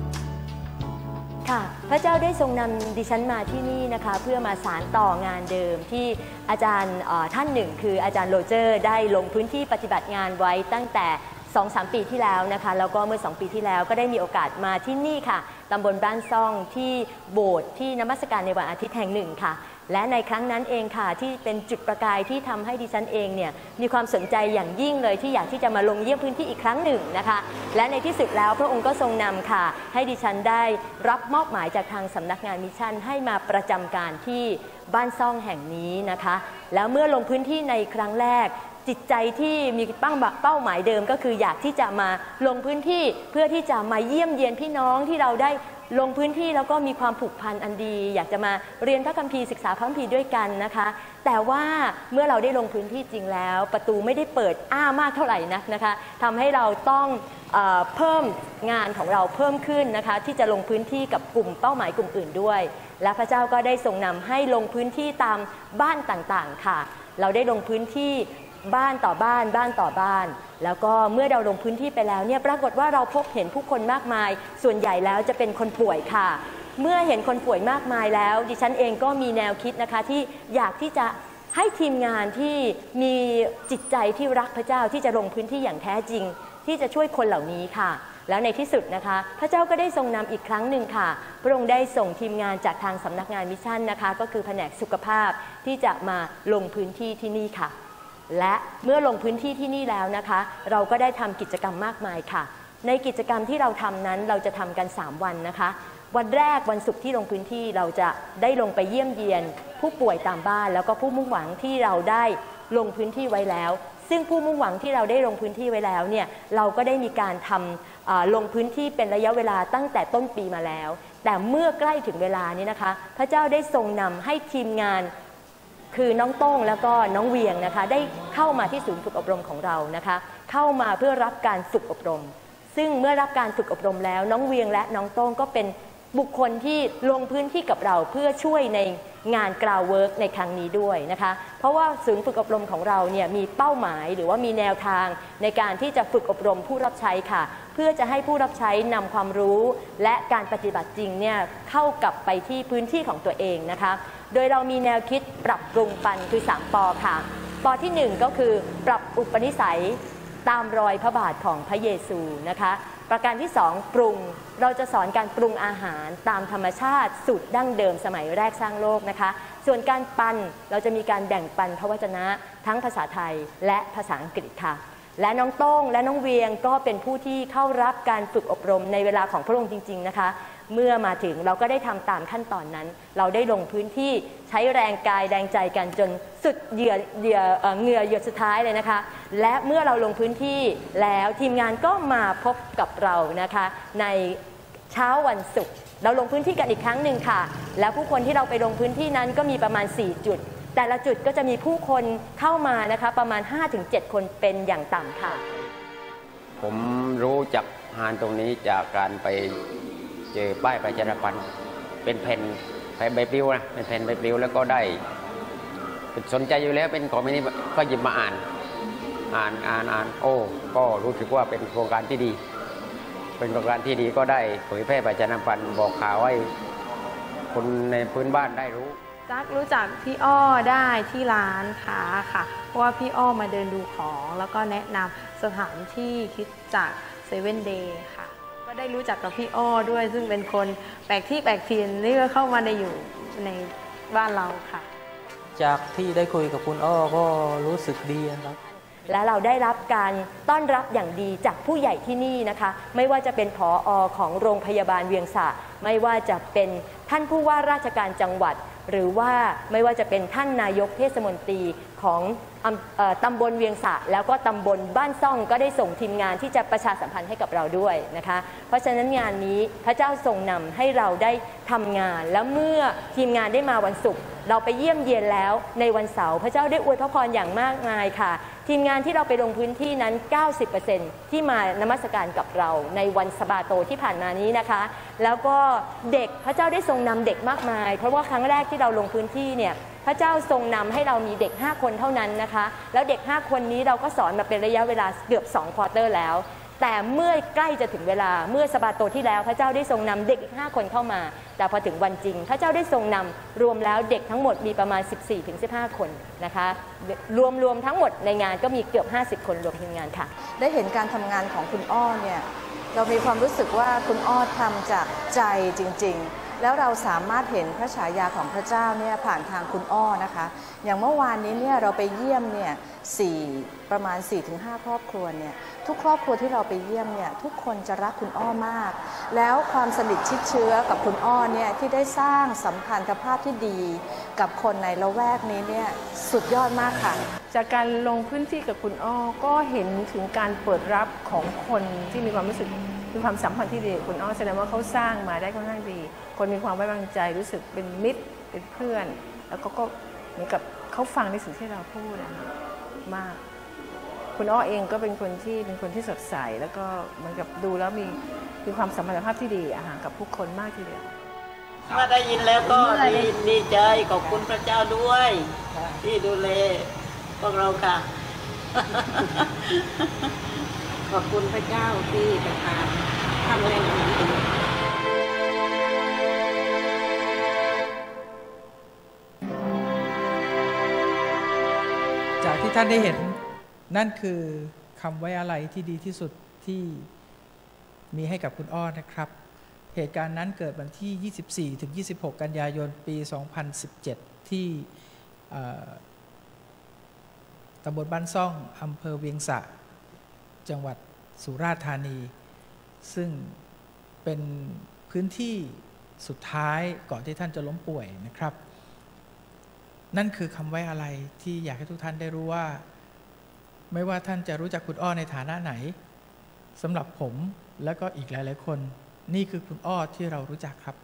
ค่ะพระเจ้าได้ทรงนำดิฉันมาที่นี่นะคะเพื่อมาสานต่องานเดิมที่อาจารย์ท่านหนึ่งคืออาจารย์โรเจอร์ได้ลงพื้นที่ปฏิบัติงานไว้ตั้งแต่ สองถึงสาม ปีที่แล้วนะคะแล้วก็เมื่อสองปีที่แล้วก็ได้มีโอกาสมาที่นี่ค่ะตำบลบ้านซ่องที่โบสถ์ที่นมัสการในวันอาทิตย์แห่งหนึ่งค่ะและในครั้งนั้นเองค่ะที่เป็นจุดประกายที่ทำให้ดิฉันเองเนี่ยมีความสนใจอย่างยิ่งเลยที่อยากที่จะมาลงเยี่ยมพื้นที่อีกครั้งหนึ่งนะคะและในที่สุดแล้วพระองค์ก็ทรงนำค่ะให้ดิฉันได้รับมอบหมายจากทางสำนักงานมิชชั่นให้มาประจำการที่บ้านซ่องแห่งนี้นะคะแล้วเมื่อลงพื้นที่ในครั้งแรกจิตใจที่มีเป้าหมายเดิมก็คืออยากที่จะมาลงพื้นที่เพื่อที่จะมาเยี่ยมเยียนพี่น้องที่เราได้ลงพื้นที่แล้วก็มีความผูกพันอันดีอยากจะมาเรียนพระคัมภีร์ศึกษาพระคัมภีร์ด้วยกันนะคะแต่ว่าเมื่อเราได้ลงพื้นที่จริงแล้วประตูไม่ได้เปิดอ้ามากเท่าไหร่นักนะคะทำให้เราต้องเอ่อเพิ่มงานของเราเพิ่มขึ้นนะคะที่จะลงพื้นที่กับกลุ่มเป้าหมายกลุ่มอื่นด้วยและพระเจ้าก็ได้ทรงนำให้ลงพื้นที่ตามบ้านต่างๆค่ะเราได้ลงพื้นที่บ้านต่อบ้านบ้านต่อบ้านแล้วก็เมื่อเราลงพื้นที่ไปแล้วเนี่ยปรากฏว่าเราพบเห็นผู้คนมากมายส่วนใหญ่แล้วจะเป็นคนป่วยค่ะเมื่อเห็นคนป่วยมากมายแล้วดิฉันเองก็มีแนวคิดนะคะที่อยากที่จะให้ทีมงานที่มีจิตใจที่รักพระเจ้าที่จะลงพื้นที่อย่างแท้จริงที่จะช่วยคนเหล่านี้ค่ะแล้วในที่สุดนะคะพระเจ้าก็ได้ทรงนำอีกครั้งหนึ่งค่ะพระองค์ได้ส่งทีมงานจากทางสำนักงานมิชชั่นนะคะก็คือแผนกสุขภาพที่จะมาลงพื้นที่ที่นี่ค่ะและเมื่อลงพื้นที่ที่นี่แล้วนะคะเราก็ได้ทำกิจกรรมมากมายค่ะในกิจกรรมที่เราทำนั้นเราจะทำกันสามวันนะคะวันแรกวันศุกร์ที่ลงพื้นที่เราจะได้ลงไปเยี่ยมเยียนผู้ป่วยตามบ้านแล้วก็ผู้มุ่งหวังที่เราได้ลงพื้นที่ไว้แล้วซึ่งผู้มุ่งหวังที่เราได้ลงพื้นที่ไว้แล้วเนี่ยเราก็ได้มีการทำลงพื้นที่เป็นระยะเวลาตั้งแต่ต้นปีมาแล้วแต่เมื่อใกล้ถึงเวลานี้นะคะพระเจ้าได้ทรงนำให้ทีมงานคือน้องโต้งแล้วก็น้องเวียงนะคะได้เข้ามาที่ศูนย์ฝึกอบรมของเรานะคะเข้ามาเพื่อรับการฝึกอบรมซึ่งเมื่อรับการฝึกอบรมแล้วน้องเวียงและน้องโต้งก็เป็นบุคคลที่ลงพื้นที่กับเราเพื่อช่วยในงานกราวเวิร์กในครั้งนี้ด้วยนะคะเพราะว่าศูนย์ฝึกอบรมของเราเนี่ยมีเป้าหมายหรือว่ามีแนวทางในการที่จะฝึกอบรมผู้รับใช้ค่ะเพื่อจะให้ผู้รับใช้นำความรู้และการปฏิบัติจริงเนี่ยเข้ากลับไปที่พื้นที่ของตัวเองนะคะโดยเรามีแนวคิดปรับปรุงปันคือสามปอค่ะปอที่หนึ่งก็คือปรับอุปนิสัยตามรอยพระบาทของพระเยซูนะคะประการที่สองปรุงเราจะสอนการปรุงอาหารตามธรรมชาติสูตรดั้งเดิมสมัยแรกสร้างโลกนะคะส่วนการปันเราจะมีการแบ่งปันพระวจนะทั้งภาษาไทยและภาษาอังกฤษค่ะและน้องโต้งและน้องเวียงก็เป็นผู้ที่เข้ารับการฝึกอบรมในเวลาของพระองค์จริงๆนะคะเมื่อมาถึงเราก็ได้ทำตามขั้นตอนนั้นเราได้ลงพื้นที่ใช้แรงกายแรงใจกันจนสุดเหยื่อเหยื่อเหงื่อหยดสุดท้ายเลยนะคะและเมื่อเราลงพื้นที่แล้วทีมงานก็มาพบกับเรานะคะในเช้าวันศุกร์เราลงพื้นที่กันอีกครั้งหนึ่งค่ะแล้วผู้คนที่เราไปลงพื้นที่นั้นก็มีประมาณสี่จุดแต่ละจุดก็จะมีผู้คนเข้ามานะคะประมาณ ห้าถึงเจ็ด คนเป็นอย่างต่ำค่ะผมรู้จักงานตรงนี้จากการไปเจอป้ายประชาสัมพันธ์เป็นแผ่นแผ่นใบปลิวนะเป็นแผ่นใบปลิวแล้วก็ได้สนใจอยู่แล้วเป็นของนี้ก็หยิบมาอ่านอ่านอ่านอ่านโอ้ก็รู้สึกว่าเป็นโครงการที่ดีเป็นโครงการที่ดีก็ได้เผยแพร่ประชาสัมพันธ์บอกข่าวให้คนในพื้นบ้านได้รู้จักรู้จักพี่อ้อได้ที่ร้านค้าค่ะเพราะว่าพี่อ้อมาเดินดูของแล้วก็แนะนำสถานที่คิดจากเซเว่นเดย์ค่ะก็ได้รู้จักกับพี่อ้อด้วยซึ่งเป็นคนแปลกที่แปลกถิ่นนี่ก็เข้ามาในอยู่ในบ้านเราค่ะจากที่ได้คุยกับคุณอ้อก็รู้สึกดีครับและเราได้รับการต้อนรับอย่างดีจากผู้ใหญ่ที่นี่นะคะไม่ว่าจะเป็นผอ.ของโรงพยาบาลเวียงสะไม่ว่าจะเป็นท่านผู้ว่าราชการจังหวัดหรือว่าไม่ว่าจะเป็นท่านนายกเทศมนตรีของตำบลเวียงสะแล้วก็ตำบลบ้านซ่องก็ได้ส่งทีมงานที่จะประชาสัมพันธ์ให้กับเราด้วยนะคะเพราะฉะนั้นงานนี้พระเจ้าทรงนำให้เราได้ทำงานแล้วเมื่อทีมงานได้มาวันศุกร์เราไปเยี่ยมเยียนแล้วในวันเสาร์พระเจ้าได้อวยพระพรอย่างมากมายค่ะทีมงานที่เราไปลงพื้นที่นั้น เก้าสิบเปอร์เซ็นต์ ที่มานมัสการกับเราในวันสะบาโตที่ผ่านมานี้นะคะแล้วก็เด็กพระเจ้าได้ทรงนำเด็กมากมายเพราะว่าครั้งแรกที่เราลงพื้นที่เนี่ยพระเจ้าทรงนำให้เรามีเด็กห้าคนเท่านั้นนะคะแล้วเด็กห้าคนนี้เราก็สอนมาเป็นระยะเวลาเกือบสองควอเตอร์แล้วแต่เมื่อใกล้จะถึงเวลาเมื่อสะบาโตที่แล้วพระเจ้าได้ทรงนำเด็กอีกห้าคนเข้ามาแต่พอถึงวันจริงพระเจ้าได้ทรงนำรวมแล้วเด็กทั้งหมดมีประมาณ สิบสี่ถึงสิบห้า คนนะคะรวมๆทั้งหมดในงานก็มีเกือบห้าสิบคนรวมทีมงานค่ะได้เห็นการทำงานของคุณอ้อเนี่ยเรามีความรู้สึกว่าคุณอ้อทำจากใจจริงๆแล้วเราสามารถเห็นพระฉายาของพระเจ้าเนี่ยผ่านทางคุณอ้อนะคะอย่างเมื่อวานนี้เนี่ยเราไปเยี่ยมเนี่ยสี่ประมาณ สี่ถึงห้า ครอบครัวเนี่ยทุกครอบครัวที่เราไปเยี่ยมเนี่ยทุกคนจะรักคุณอ้อมากแล้วความสนิทชิดเชื้อกับคุณอ้อเนี่ยที่ได้สร้างสัมพันธภาพที่ดีกับคนในละแวกนี้เนี่ยสุดยอดมากค่ะจากการลงพื้นที่กับคุณอ้อก็เห็นถึงการเปิดรับของคนที่มีความรู้สึกมีความสัมพันธ์ที่ดีกับคุณอ้อแสดงว่าเขาสร้างมาได้ค่อนข้างดีคนมีความไว้วางใจรู้สึกเป็นมิตรเป็นเพื่อนแล้วก็ก็เหมือนกับเขาฟังในสิ่งที่เราพูดนะมากคุณอ้อเองก็เป็นคนที่เป็นคนที่สดใสแล้วก็เหมือนกับดูแล้วมีมีความสัมพันธภาพที่ดีอาหารกับผู้คนมากทีเดียวเมื่อได้ยินแล้วก็ดีดีใจขอบคุณพระเจ้าด้วยที่ดูแลพวกเราค่ะขอบคุณพระเจ้าที่ประทานทำแรงดีจากที่ท่านได้เห็นนั่นคือคำไว้อาลัยที่ดีที่สุดที่มีให้กับคุณอ้อนะครับเหตุการณ์นั้นเกิดวันที่ ยี่สิบสี่ถึงยี่สิบหก กันยายน ปี สองพันสิบเจ็ด ที่ตำบลบ้านซ่องอำเภอเวียงสะจังหวัดสุราษฎร์ธานีซึ่งเป็นพื้นที่สุดท้ายก่อนที่ท่านจะล้มป่วยนะครับนั่นคือคำไว้อาลัยที่อยากให้ทุกท่านได้รู้ว่าไม่ว่าท่านจะรู้จักคุณอ้อในฐานะไหนสำหรับผมและก็อีกหลายๆคนนี่คือคุณอ้อที่เรารู้จักครับ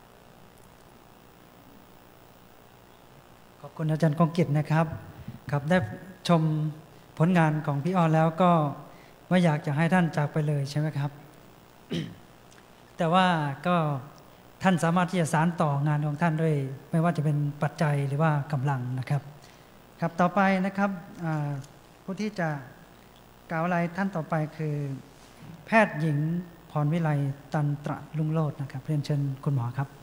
ขอบคุณอาจารย์กองกิจนะครับครับได้ชมผลงานของพี่อ้อแล้วก็ว่าอยากจะให้ท่านจากไปเลยใช่ไหมครับ แต่ว่าก็ท่านสามารถที่จะสานต่องานของท่านด้วยไม่ว่าจะเป็นปัจจัยหรือว่ากำลังนะครับครับต่อไปนะครับผู้ที่จะกล่าวอะไรท่านต่อไปคือแพทย์หญิงพรวิไลตันตระลุงโลดนะครับเรียนเชิญคุณหมอครับ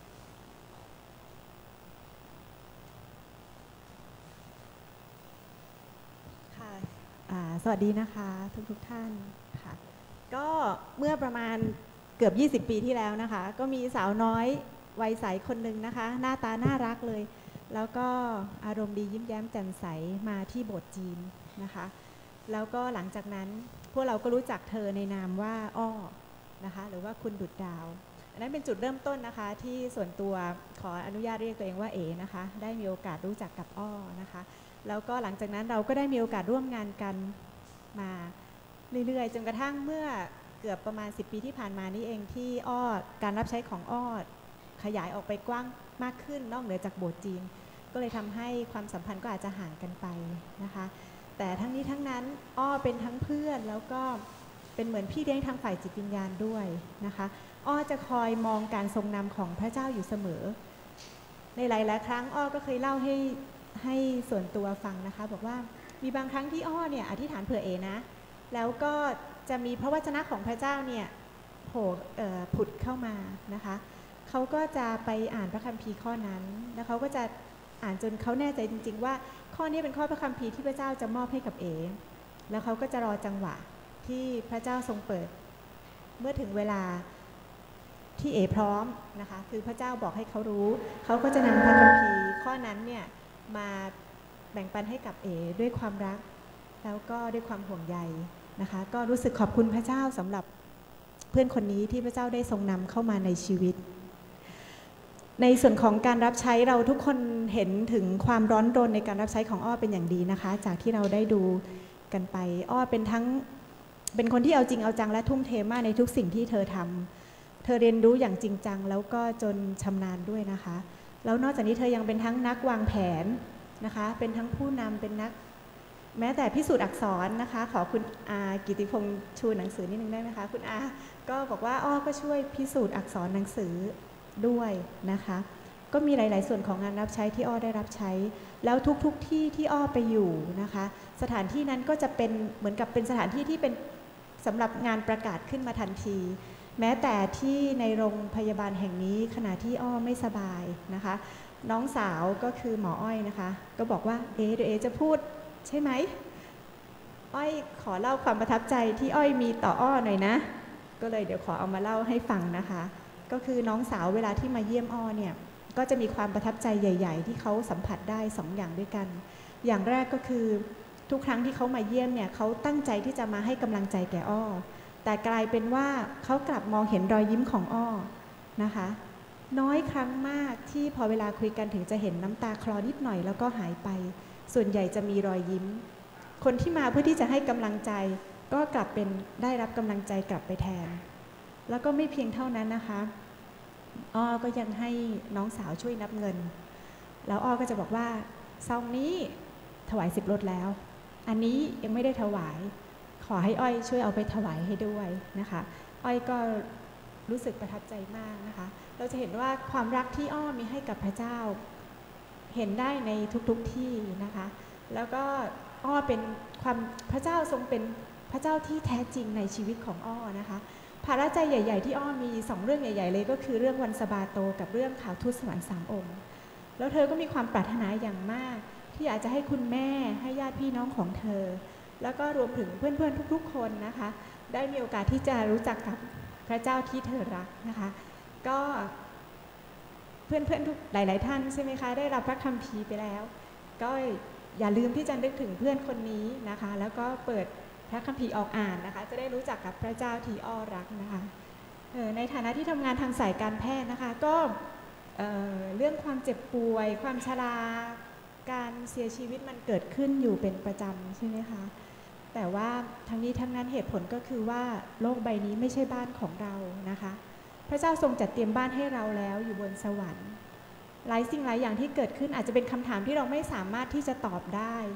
ค่ะสวัสดีนะคะทุกทุกท่านค่ะก็เมื่อประมาณเกือบยี่สิบปีที่แล้วนะคะก็มีสาวน้อยวัยใสคนหนึ่งนะคะหน้าตาน่ารักเลยแล้วก็อารมณ์ดียิ้มแย้มแจ่มใสมาที่โบสถ์จีนนะคะแล้วก็หลังจากนั้นพวกเราก็รู้จักเธอในนามว่าอ้อนะคะหรือว่าคุณดุจดาวอันนั้นเป็นจุดเริ่มต้นนะคะที่ส่วนตัวขออนุญาตเรียกตัวเองว่าเอ๋นะคะได้มีโอกาสรู้จักกับอ้อนะคะแล้วก็หลังจากนั้นเราก็ได้มีโอกาสร่วมงานกันมาเรื่อยๆจนกระทั่งเมื่อเกือบประมาณสิบปีที่ผ่านมานี้เองที่อ้อการรับใช้ของอ้อขยายออกไปกว้างมากขึ้นนอกเหนือจากโบสถ์จีนก็เลยทำให้ความสัมพันธ์ก็อาจจะห่างกันไปนะคะแต่ทั้งนี้ทั้งนั้นอ้อเป็นทั้งเพื่อนแล้วก็เป็นเหมือนพี่เลี้ยงทางฝ่ายจิตวิญญาณด้วยนะคะอ้อจะคอยมองการทรงนำของพระเจ้าอยู่เสมอในหลายๆครั้งอ้อก็เคยเล่าให้ให้ส่วนตัวฟังนะคะบอกว่ามีบางครั้งที่อ้อเนี่ยอธิษฐานเผื่อเอนะแล้วก็จะมีพระวจนะของพระเจ้าเนี่ยโผล่ผุดเข้ามานะคะเขาก็จะไปอ่านพระคัมภีร์ข้อนั้นแล้วเขาก็จะอ่านจนเขาแน่ใจจริงๆว่าข้อนี้เป็นข้อพระคัมภีร์ที่พระเจ้าจะมอบให้กับเอแล้วเขาก็จะรอจังหวะที่พระเจ้าทรงเปิดเมื่อถึงเวลาที่เอพร้อมนะคะคือพระเจ้าบอกให้เขารู้เขาก็จะนำพระคัมภีร์ข้อนั้นเนี่ยมาแบ่งปันให้กับเอด้วยความรักแล้วก็ด้วยความห่วงใยนะคะก็รู้สึกขอบคุณพระเจ้าสำหรับเพื่อนคนนี้ที่พระเจ้าได้ทรงนำเข้ามาในชีวิตในส่วนของการรับใช้เราทุกคนเห็นถึงความร้อนรนในการรับใช้ของอ้อเป็นอย่างดีนะคะจากที่เราได้ดูกันไปอ้อเป็นทั้งเป็นคนที่เอาจริงเอาจังและทุ่มเทมากในทุกสิ่งที่เธอทำเธอเรียนรู้อย่างจริงจังแล้วก็จนชำนาญด้วยนะคะแล้วนอกจากนี้เธอยังเป็นทั้งนักวางแผนนะคะเป็นทั้งผู้นำเป็นนักแม้แต่พิสูจน์อักษรนะคะขอคุณอากิติพงษ์ชูหนังสือนิดนึงได้ไหมคะคุณอาก็บอกว่าอ้อก็ช่วยพิสูจน์อักษรหนังสือด้วยนะคะก็มีหลายๆส่วนของงานรับใช้ที่อ้อได้รับใช้แล้วทุกๆ ที่ที่อ้อไปอยู่นะคะสถานที่นั้นก็จะเป็นเหมือนกับเป็นสถานที่ที่เป็นสำหรับงานประกาศขึ้นมาทันทีแม้แต่ที่ในโรงพยาบาลแห่งนี้ขณะที่อ้อไม่สบายนะคะน้องสาวก็คือหมออ้อยนะคะก็บอกว่าเอ๊ะเดี๋ยวเอ๊ะจะพูดใช่ไหมอ้อยขอเล่าความประทับใจที่อ้อยมีต่ออ้อหน่อยนะก็เลยเดี๋ยวขอเอามาเล่าให้ฟังนะคะก็คือน้องสาวเวลาที่มาเยี่ยมอ้อเนี่ยก็จะมีความประทับใจใหญ่ๆที่เขาสัมผัสได้สองอย่างด้วยกันอย่างแรกก็คือทุกครั้งที่เขามาเยี่ยมเนี่ยเขาตั้งใจที่จะมาให้กำลังใจแก่อ้อแต่กลายเป็นว่าเขากลับมองเห็นรอยยิ้มของอ้อนะคะน้อยครั้งมากที่พอเวลาคุยกันถึงจะเห็นน้ำตาคลอนิดหน่อยแล้วก็หายไปส่วนใหญ่จะมีรอยยิ้มคนที่มาเพื่อที่จะให้กำลังใจก็กลับเป็นได้รับกำลังใจกลับไปแทนแล้วก็ไม่เพียงเท่านั้นนะคะอ้อก็ยังให้น้องสาวช่วยนับเงินแล้วอ้อก็จะบอกว่าซองนี้ถวายสิบรถแล้วอันนี้ยังไม่ได้ถวายขอให้อ้อยช่วยเอาไปถวายให้ด้วยนะคะอ้อยก็รู้สึกประทับใจมากนะคะเราจะเห็นว่าความรักที่อ้อมีให้กับพระเจ้าเห็นได้ในทุกๆที่นะคะแล้วก็อ้อเป็นความพระเจ้าทรงเป็นพระเจ้าที่แท้จริงในชีวิตของอ้อนะคะภาระใจใหญ่ๆที่อ้อมีสองเรื่องใหญ่ๆเลยก็คือเรื่องวันสะบาโตกับเรื่องข่าวทูตสวรรค์สามองค์แล้วเธอก็มีความปรารถนาอย่างมากที่อยากจะให้คุณแม่ให้ญาติพี่น้องของเธอแล้วก็รวมถึงเพื่อนๆทุกๆคนนะคะได้มีโอกาสที่จะรู้จักกับพระเจ้าที่เธอรักนะคะก็เพื่อนๆทุกหลายๆท่านใช่ไหมคะได้รับพระคัมภีร์ไปแล้วก็อย่าลืมที่จะนึกถึงเพื่อนคนนี้นะคะแล้วก็เปิดพระคัมภีร์ออกอ่านนะคะจะได้รู้จักกับพระเจ้าที่อ้อรักนะคะในฐานะที่ทำงานทางสายการแพทย์นะคะก็เอ่อเรื่องความเจ็บป่วยความชราการเสียชีวิตมันเกิดขึ้นอยู่เป็นประจำใช่ไหมคะแต่ว่าทั้งนี้ทั้งนั้นเหตุผลก็คือว่าโลกใบนี้ไม่ใช่บ้านของเรานะคะพระเจ้าทรงจัดเตรียมบ้านให้เราแล้วอยู่บนสวรรค์หลายสิ่งหลายอย่างที่เกิดขึ้นอาจจะเป็นคำถามที่เราไม่สามารถที่จะตอบได้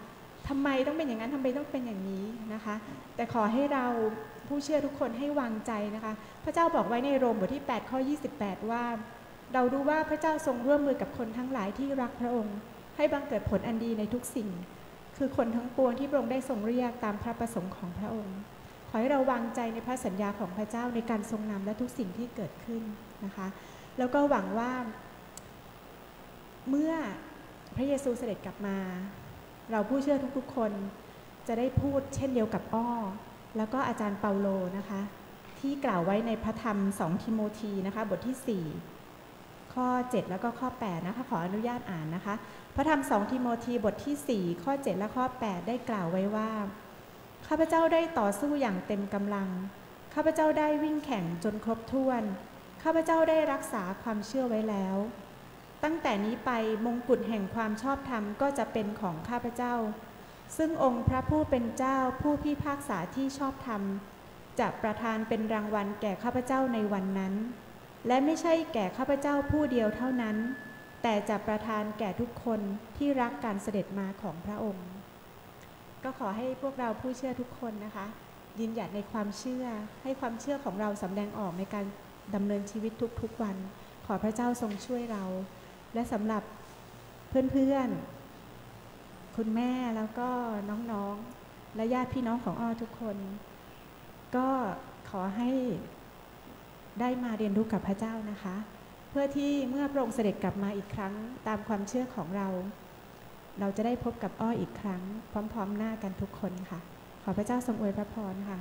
ทำไมต้องเป็นอย่างนั้นทำไมต้องเป็นอย่างนี้นะคะแต่ขอให้เราผู้เชื่อทุกคนให้วางใจนะคะพระเจ้าบอกไว้ในโรมบทที่แปดข้อยี่สิบแปดว่าเรารู้ว่าพระเจ้าทรงร่วมมือกับคนทั้งหลายที่รักพระองค์ให้บังเกิดผลอันดีในทุกสิ่งคือคนทั้งปวงที่พระองค์ได้ทรงเรียกตามพระประสงค์ของพระองค์ขอให้เราวางใจในพระสัญญาของพระเจ้าในการทรงนำและทุกสิ่งที่เกิดขึ้นนะคะแล้วก็หวังว่าเมื่อพระเยซูเสด็จกลับมาเราผู้เชื่อทุกๆคนจะได้พูดเช่นเดียวกับอ้อแล้วก็อาจารย์เปาโลนะคะที่กล่าวไว้ในพระธรรมสองทิโมธีนะคะบทที่สี่ข้อเจ็ดแล้วก็ข้อแปดนะคะขออนุญาตอ่านนะคะพระธรรมสองทิโมธีบทที่สี่ข้อเจ็ดและข้อแปดได้กล่าวไว้ว่าข้าพเจ้าได้ต่อสู้อย่างเต็มกำลังข้าพเจ้าได้วิ่งแข่งจนครบถ้วนข้าพเจ้าได้รักษาความเชื่อไว้แล้วตั้งแต่นี้ไปมงกุฎแห่งความชอบธรรมก็จะเป็นของข้าพเจ้าซึ่งองค์พระผู้เป็นเจ้าผู้พิพากษาที่ชอบธรรมจะประทานเป็นรางวัลแก่ข้าพเจ้าในวันนั้นและไม่ใช่แก่ข้าพเจ้าผู้เดียวเท่านั้นแต่จะประทานแก่ทุกคนที่รักการเสด็จมาของพระองค์ก็ขอให้พวกเราผู้เชื่อทุกคนนะคะยืนหยัดในความเชื่อให้ความเชื่อของเราสำแดงออกในการดำเนินชีวิตทุกๆวันขอพระเจ้าทรงช่วยเราและสำหรับเพื่อนๆคุณแม่แล้วก็น้องๆและญาติพี่น้องของอ้อทุกคนก็ขอให้ได้มาเรียนรู้กับพระเจ้านะคะเพื่อที่เมื่อพระองค์เสด็จกลับมาอีกครั้งตามความเชื่อของเราเราจะได้พบกับอ้ออีกครั้งพร้อมๆหน้ากันทุกคนค่ะขอพระเจ้าทรงอวยพระพรค่ะ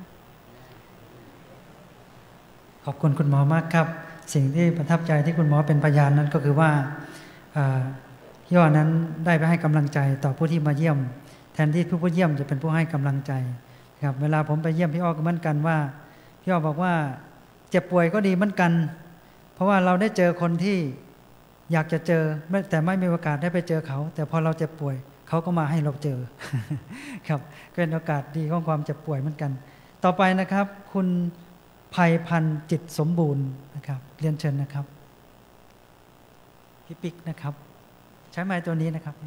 ขอบคุณคุณหมอมากครับสิ่งที่ประทับใจที่คุณหมอเป็นพยานนั้นก็คือว่าย่อนั้นได้ไปให้กำลังใจต่อผู้ที่มาเยี่ยมแทนที่ผู้เยี่ยมจะเป็นผู้ให้กำลังใจครับเวลาผมไปเยี่ยมพี่อ้อก็เหมือนกันว่าพี่อ้อบอกว่าเจ็บป่วยก็ดีเหมือนกันเพราะว่าเราได้เจอคนที่อยากจะเจอแต่ไม่มีโอกาสได้ไปเจอเขาแต่พอเราเจ็บป่วยเขาก็มาให้เราเจอครับก็เป็นโอกาสดีของความเจ็บป่วยเหมือนกันต่อไปนะครับคุณภัยพันธ์จิตสมบูรณ์นะครับเรียนเชิญนะครับพี่ปิ๊กนะครับใช้ไม้ตัวนี้นะครับ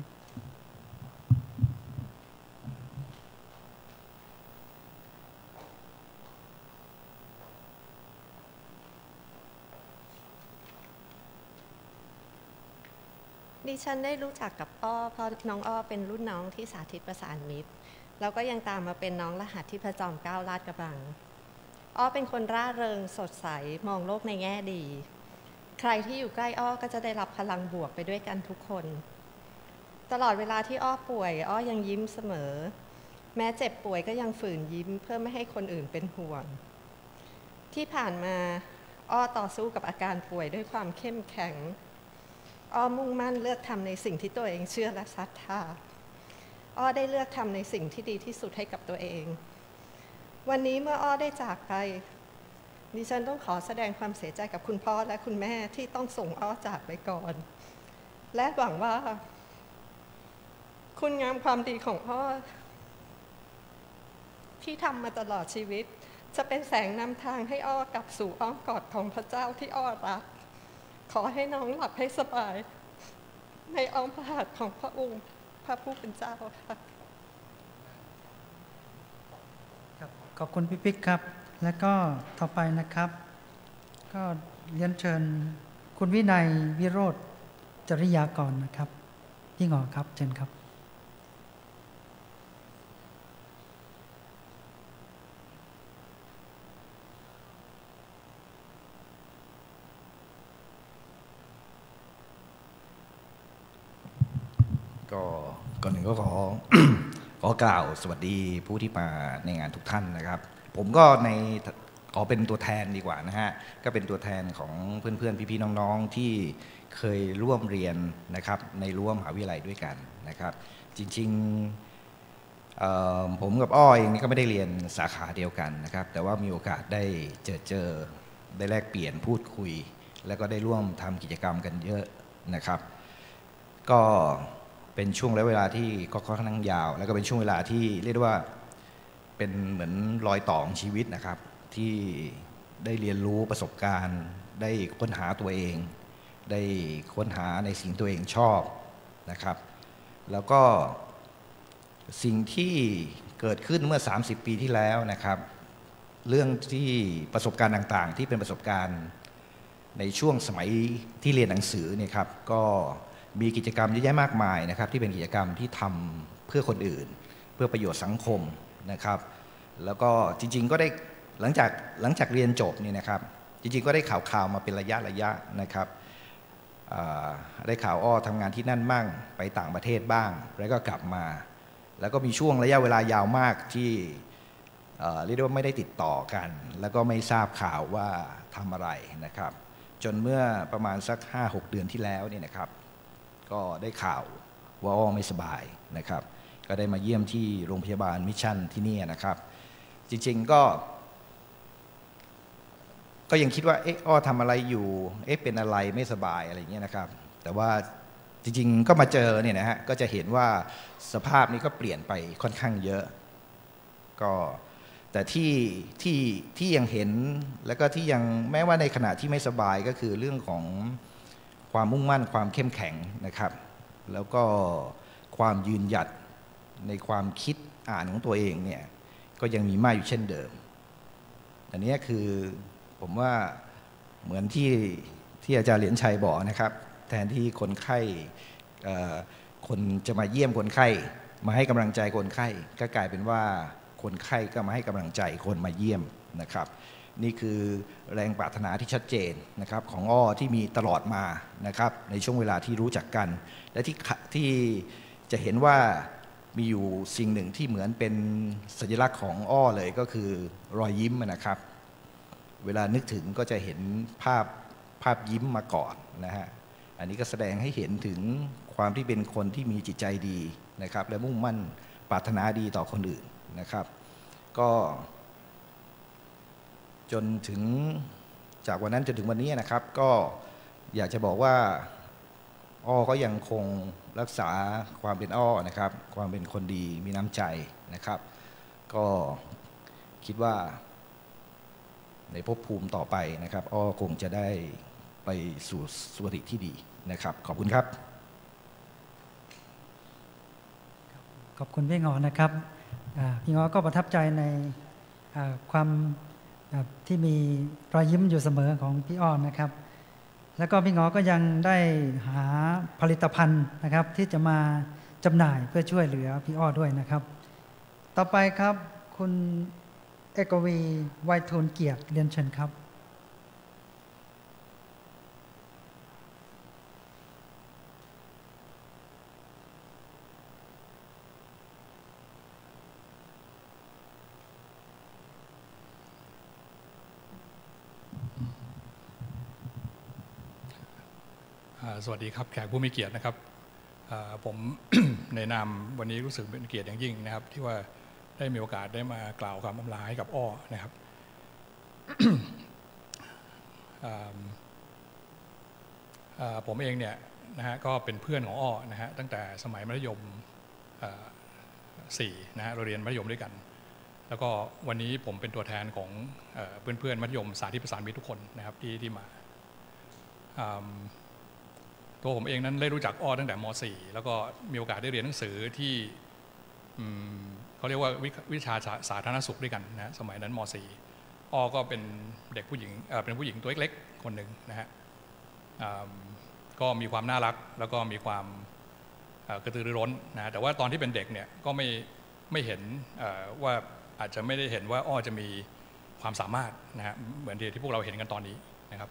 ดิฉันได้รู้จักกับอ้อเพราะน้องอ้อเป็นรุ่นน้องที่สาธิตประสานมิตรแล้วก็ยังตามมาเป็นน้องรหัสที่พระจอมเกล้าลาดกระบังอ้อเป็นคนร่าเริงสดใสมองโลกในแง่ดีใครที่อยู่ใกล้อ้อก็จะได้รับพลังบวกไปด้วยกันทุกคนตลอดเวลาที่อ้อป่วยอ้อยังยิ้มเสมอแม้เจ็บป่วยก็ยังฝืนยิ้มเพื่อไม่ให้คนอื่นเป็นห่วงที่ผ่านมาอ้อต่อสู้กับอาการป่วยด้วยความเข้มแข็งอ้อมุ่งมั่นเลือกทำในสิ่งที่ตัวเองเชื่อและศรัทธาอ้อได้เลือกทำในสิ่งที่ดีที่สุดให้กับตัวเองวันนี้เมื่ออ้อได้จากไปดิฉันต้องขอแสดงความเสียใจกับคุณพ่อและคุณแม่ที่ต้องส่งอ้อจากไปก่อนและหวังว่าคุณงามความดีของอ้อที่ทำมาตลอดชีวิตจะเป็นแสงนำทางให้อ้อกลับสู่อ้อมกอดของพระเจ้าที่อ้อรักขอให้น้องหลับให้สบายในอ้อมพระหัตถ์ของพระองค์พระผู้เป็นเจ้าค่ะขอบคุณพี่ปิ๊กครับแล้วก็ต่อไปนะครับก็เรียนเชิญคุณวินัยวิโรธจริยากรนะครับพี่หงอครับเชิญครับก็ก่อนหนึ่งก็ขอ ขอกล่าวสวัสดีผู้ที่มาในงานทุกท่านนะครับผมก็ในขอเป็นตัวแทนดีกว่านะฮะก็เป็นตัวแทนของเพื่อนๆพี่ๆน้องๆที่เคยร่วมเรียนนะครับในรั้วมหาวิทยาลัยด้วยกันนะครับจริงๆผมกับอ้อเองนี่ก็ไม่ได้เรียนสาขาเดียวกันนะครับแต่ว่ามีโอกาสได้เจอเจอได้แลกเปลี่ยนพูดคุยแล้วก็ได้ร่วมทำกิจกรรมกันเยอะนะครับก็เป็นช่วงระยะเวลาที่ก็ค่อนข้างยาวแล้วก็เป็นช่วงเวลาที่เรียกว่าเป็นเหมือนรอยต่อของชีวิตนะครับที่ได้เรียนรู้ประสบการณ์ได้ค้นหาตัวเองได้ค้นหาในสิ่งตัวเองชอบนะครับแล้วก็สิ่งที่เกิดขึ้นเมื่อสามสิบปีที่แล้วนะครับเรื่องที่ประสบการณ์ต่างๆที่เป็นประสบการณ์ในช่วงสมัยที่เรียนหนังสือเนี่ยครับก็มีกิจกรรมเยอะแยะมากมายนะครับที่เป็นกิจกรรมที่ทำเพื่อคนอื่นเพื่อประโยชน์สังคมนะครับแล้วก็จริงๆก็ได้หลังจากหลังจากเรียนจบนี่นะครับจริงๆก็ได้ข่าวข่าวมาเป็นระยะระยะนะครับได้ข่าวอ้อทำงานที่นั่นบ้างไปต่างประเทศบ้างแล้วก็กลับมาแล้วก็มีช่วงระยะเวลายาวมากที่เรียกได้ว่าไม่ได้ติดต่อกันแล้วก็ไม่ทราบข่าวว่าทำอะไรนะครับจนเมื่อประมาณสัก ห้าหก เดือนที่แล้วเนี่ยนะครับก็ได้ข่าวว่าอ้อไม่สบายนะครับก็ได้มาเยี่ยมที่โรงพยาบาลมิชชั่นที่นี่นะครับจริงๆก็ก็ยังคิดว่าเอ๊ะอ้อทำอะไรอยู่เอ๊ะเป็นอะไรไม่สบายอะไรอย่างเงี้ยนะครับแต่ว่าจริงๆก็มาเจอเนี่ยนะฮะก็จะเห็นว่าสภาพนี้ก็เปลี่ยนไปค่อนข้างเยอะก็แต่ที่ที่ที่ยังเห็นแล้วก็ที่ยังแม้ว่าในขณะที่ไม่สบายก็คือเรื่องของความมุ่งมั่นความเข้มแข็งนะครับแล้วก็ความยืนหยัดในความคิดอ่านของตัวเองเนี่ยก็ยังมีมากอยู่เช่นเดิมอันนี้คือผมว่าเหมือนที่ที่อาจารย์เหรียญชัยบอกนะครับแทนที่คนไข้คนจะมาเยี่ยมคนไข้มาให้กำลังใจคนไข้ก็กลายเป็นว่าคนไข้ก็มาให้กำลังใจคนมาเยี่ยมนะครับนี่คือแรงปรารถนาที่ชัดเจนนะครับของอ้อที่มีตลอดมานะครับในช่วงเวลาที่รู้จักกันและที่ที่จะเห็นว่ามีอยู่สิ่งหนึ่งที่เหมือนเป็นสัญลักษณ์ของอ้อเลยก็คือรอยยิ้มนะครับเวลานึกถึงก็จะเห็นภาพภาพยิ้มมาก่อนนะฮะอันนี้ก็แสดงให้เห็นถึงความที่เป็นคนที่มีจิตใจดีนะครับและมุ่งมั่นปรารถนาดีต่อคนอื่นนะครับก็จนถึงจากวันนั้นจนถึงวันนี้นะครับก็อยากจะบอกว่าอ้อก็ยังคงรักษาความเป็นอ้อนะครับความเป็นคนดีมีน้ำใจนะครับก็คิดว่าในภพภูมิต่อไปนะครับอ้อคงจะได้ไปสู่สุคติที่ดีนะครับขอบคุณครับขอบคุณพี่งอนะครับพี่งอก็ประทับใจในความที่มีรอยยิ้มอยู่เสมอของพี่อ้อนะครับแล้วก็พี่งอก็ยังได้หาผลิตภัณฑ์นะครับที่จะมาจำหน่ายเพื่อช่วยเหลือพี่อ้อด้วยนะครับต่อไปครับคุณเอกวีไวทูลเกียรติเรียนเชิญครับสวัสดีครับแขกผู้มีเกียรตินะครับผม ในนามวันนี้รู้สึกเป็นเกียรติอย่างยิ่งนะครับที่ว่าได้มีโอกาสได้มากล่าวคำอำลาให้กับอ้อนะครับ ผมเองเนี่ยนะฮะก็เป็นเพื่อนของอ้อนะฮะตั้งแต่สมัยมัธยมสี่นะฮะเราเรียนมัธยมด้วยกันแล้วก็วันนี้ผมเป็นตัวแทนของเพื่อนๆมัธยมสาธิตประสานมิตรทุกคนนะครับที่ที่มาตัวผมเองนั้นได้รู้จักอ้อตั้งแต่ม .สี่ แล้วก็มีโอกาสได้เรียนหนังสือที่เขาเรียกว่าวิชาสาธารณสุขด้วยกันนะสมัยนั้นม .สี่ อ้อก็เป็นเด็กผู้หญิงเป็นผู้หญิงตัวเล็กๆคนหนึ่งนะฮะก็มีความน่ารักแล้วก็มีความกระตือรือร้นนะแต่ว่าตอนที่เป็นเด็กเนี่ยก็ไม่ไม่เห็นว่าอาจจะไม่ได้เห็นว่าอ้อจะมีความสามารถนะฮะเหมือนที่พวกเราเห็นกันตอนนี้นะครับ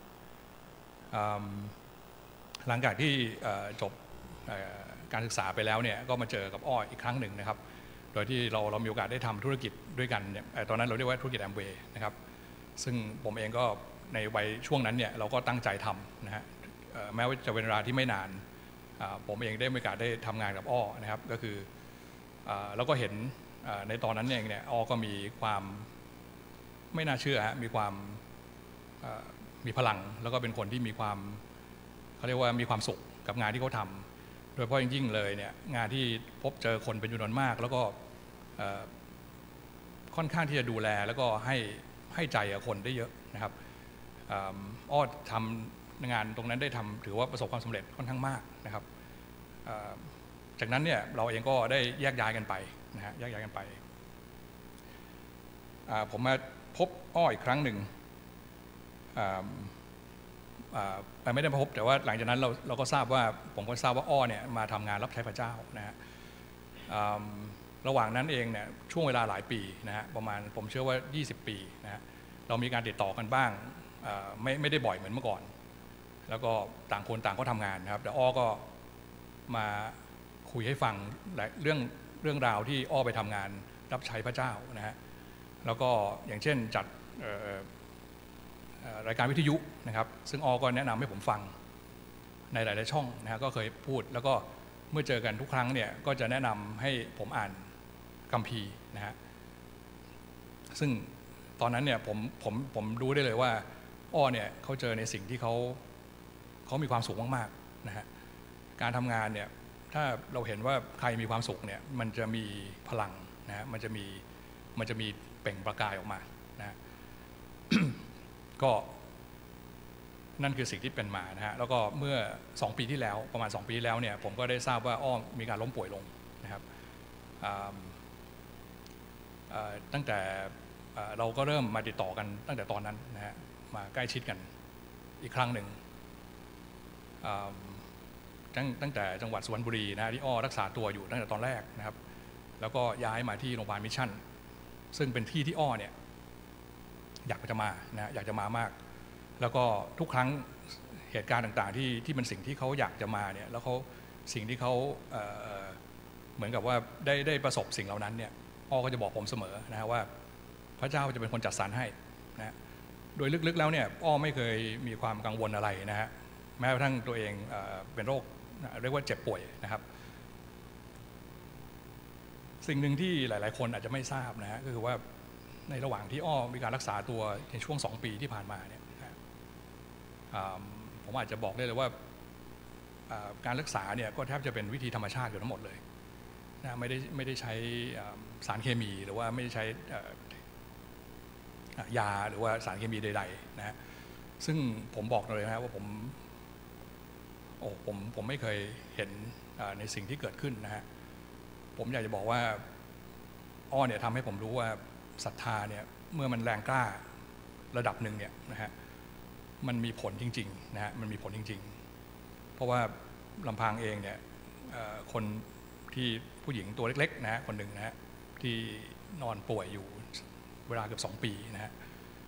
หลังจากที่จบการศึกษาไปแล้วเนี่ยก็มาเจอกับอ้ออีกครั้งหนึ่งนะครับโดยที่เราเรามีโอกาสได้ทำธุรกิจด้วยกันเนี่ยตอนนั้นเราเรียกว่าธุรกิจแอมเวย์นะครับซึ่งผมเองก็ในวัยช่วงนั้นเนี่ยเราก็ตั้งใจทำนะฮะแม้ว่าจะเป็นเวลาที่ไม่นานผมเองได้มีโอกาสได้ทำงานกับอ้อนะครับก็คือแล้วก็เห็นในตอนนั้นเองเนี่ยอ้อก็มีความไม่น่าเชื่อฮะมีความมีพลังแล้วก็เป็นคนที่มีความเขาเรียกว่ามีความสุขกับงานที่เขาทำโดยเฉพาะยิ่งๆเลยเนี่ยงานที่พบเจอคนเป็นจำนวนมากแล้วก็ค่อนข้างที่จะดูแลแล้วก็ให้ให้ใจกับคนได้เยอะนะครับอ้อทำงานตรงนั้นได้ทำถือว่าประสบความสำเร็จค่อนข้างมากนะครับจากนั้นเนี่ยเราเองก็ได้แยกย้ายกันไปนะฮะแยกย้ายกันไปผมมาพบอ้ออีกครั้งหนึ่งแต่ไม่ได้มาพบแต่ว่าหลังจากนั้นเราเราก็ทราบว่าผมก็ทราบว่าอ้อเนี่ยมาทำงานรับใช้พระเจ้านะฮะระหว่างนั้นเองเนี่ยช่วงเวลาหลายปีนะฮะประมาณผมเชื่อว่ายี่สิบปีนะฮะเรามีการติดต่อกันบ้างไม่ไม่ได้บ่อยเหมือนเมื่อก่อนแล้วก็ต่างคนต่างก็ทำงานนะครับแต่อ้อก็มาคุยให้ฟังเรื่องเรื่องราวที่อ้อไปทำงานรับใช้พระเจ้านะฮะแล้วก็อย่างเช่นจัดรายการวิทยุนะครับซึ่งอ้อก็แนะนำให้ผมฟังในหลายๆช่องนะฮะก็เคยพูดแล้วก็เมื่อเจอกันทุกครั้งเนี่ยก็จะแนะนำให้ผมอ่านคัมภีร์นะฮะซึ่งตอนนั้นเนี่ยผมผมผมรู้ได้เลยว่าอ้อเนี่ยเขาเจอในสิ่งที่เขาเขามีความสุขมากๆนะฮะการทำงานเนี่ยถ้าเราเห็นว่าใครมีความสุขเนี่ยมันจะมีพลังนะฮะมันจะมีมันจะมีเปล่งประกายออกมานะ ก็นั่นคือสิ่งที่เป็นมานะฮะแล้วก็เมื่อสองปีที่แล้วประมาณสองปีที่แล้วเนี่ยผมก็ได้ทราบว่าอ้อมีการล้มป่วยลงนะครับตั้งแต่เราก็เริ่มมาติดต่อกันตั้งแต่ตอนนั้นนะฮะมาใกล้ชิดกันอีกครั้งหนึ่งตั้งแต่จังหวัดสุพรรณบุรีนะที่อ้อรักษาตัวอยู่ตั้งแต่ตอนแรกนะครับแล้วก็ย้ายมาที่โรงพยาบาลมิชชั่นซึ่งเป็นที่ที่อ้อเนี่ยอยากจะมานะอยากจะมามากแล้วก็ทุกครั้งเหตุการณ์ต่างๆที่ที่เป็นสิ่งที่เขาอยากจะมาเนี่ยแล้วเขาสิ่งที่เขาเอ่อเหมือนกับว่าได้ได้ประสบสิ่งเหล่านั้นเนี่ยอ้อก็จะบอกผมเสมอนะฮะว่าพระเจ้าจะเป็นคนจัดสรรให้นะโดยลึกๆแล้วเนี่ยอ้อไม่เคยมีความกังวลอะไรนะฮะแม้กระทั่งตัวเองเอ่อเป็นโรคเรียกว่าเจ็บป่วยนะครับสิ่งหนึ่งที่หลายๆคนอาจจะไม่ทราบนะฮะก็คือว่าในระหว่างที่อ้อมีการรักษาตัวในช่วงสองปีที่ผ่านมาเนี่ยผมอาจจะบอกได้เลยว่าการรักษาเนี่ยก็แทบจะเป็นวิธีธรรมชาติอยู่ทั้งหมดเลยนะไม่ได้ไม่ได้ใช้สารเคมีหรือว่าไม่ได้ใช้ยาหรือว่าสารเคมีใดๆนะซึ่งผมบอกเลยนะว่าผมโอ้ผมผมไม่เคยเห็นในสิ่งที่เกิดขึ้นนะฮะผมอยากจะบอกว่าอ้อเนี่ยทำให้ผมรู้ว่าศรัทธาเนี่ยเมื่อมันแรงกล้าระดับหนึ่งเนี่ยนะฮะมันมีผลจริงๆนะฮะมันมีผลจริงๆเพราะว่าลำพังเองเนี่ยคนที่ผู้หญิงตัวเล็กๆนะฮะคนหนึ่งนะฮะที่นอนป่วยอยู่เวลาเกือบสองปีนะฮะ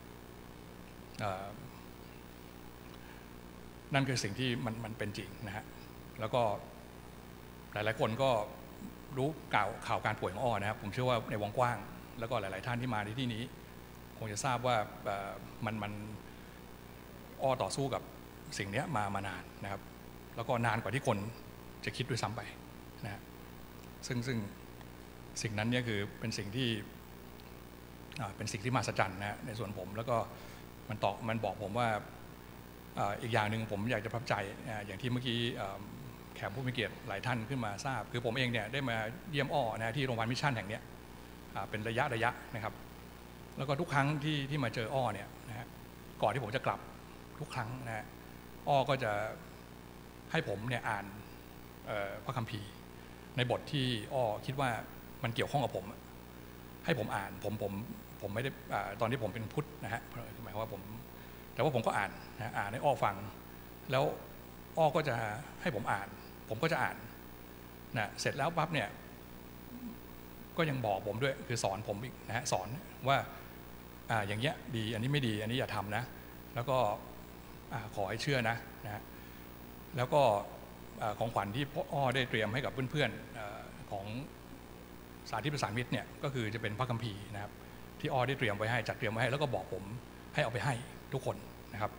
นั่นคือสิ่งที่มันมันเป็นจริงนะฮะแล้วก็หลายๆคนก็รู้ข่าวข่าวการป่วยของอ้อนะครับผมเชื่อว่าในวงกว้างแล้วก็หลายๆท่านที่มาในที่นี้คงจะทราบว่ามันมันอ้อต่อสู้กับสิ่งนี้มามานานนะครับแล้วก็นานกว่าที่คนจะคิดด้วยซ้ำไปนะฮะซึ่งซึ่งสิ่งนั้นเนี่ยคือเป็นสิ่งที่เป็นสิ่งที่มหัศจรรย์นะในส่วนผมแล้วก็มันตอกมันบอกผมว่าอีกอย่างหนึ่งผมอยากจะประทับใจอย่างที่เมื่อกี้แขกผู้มีเกียรติหลายท่านขึ้นมาทราบคือผมเองเนี่ยได้มาเยี่ยมอ้อนะที่โรงพยาบาลมิชชั่นแห่งนี้เป็นระยะระยะนะครับแล้วก็ทุกครั้งที่ที่มาเจออ้อเนี่ยนะฮะก่อนที่ผมจะกลับทุกครั้งนะฮะอ้อก็จะให้ผมเนี่ยอ่านพระคัมภีร์ในบทที่อ้อคิดว่ามันเกี่ยวข้องกับผมให้ผมอ่านผมผมผมไม่ได้ตอนที่ผมเป็นพุทธนะฮะหมายความว่าผมแต่ว่าผมก็อ่านนะอ่านให้อ้อฟังแล้วอ้อก็จะให้ผมอ่านผมก็จะอ่านนะเสร็จแล้วปั๊บเนี่ยก็ยังบอกผมด้วยคือสอนผมอีกนะฮะสอนว่าอ่าอย่างเงี้ยดีอันนี้ไม่ดีอันนี้อย่าทำนะแล้วก็ขอให้เชื่อนะนะฮะแล้วก็ของขวัญที่พ่ออ้อได้เตรียมให้กับเพื่อนๆของสาธิตประสานมิตรเนี่ยก็คือจะเป็นพระคัมภีร์นะครับที่อ้อได้เตรียมไว้ให้จัดเตรียมไว้ให้แล้วก็บอกผมให้เอาไปให้ทุกคนนะครับ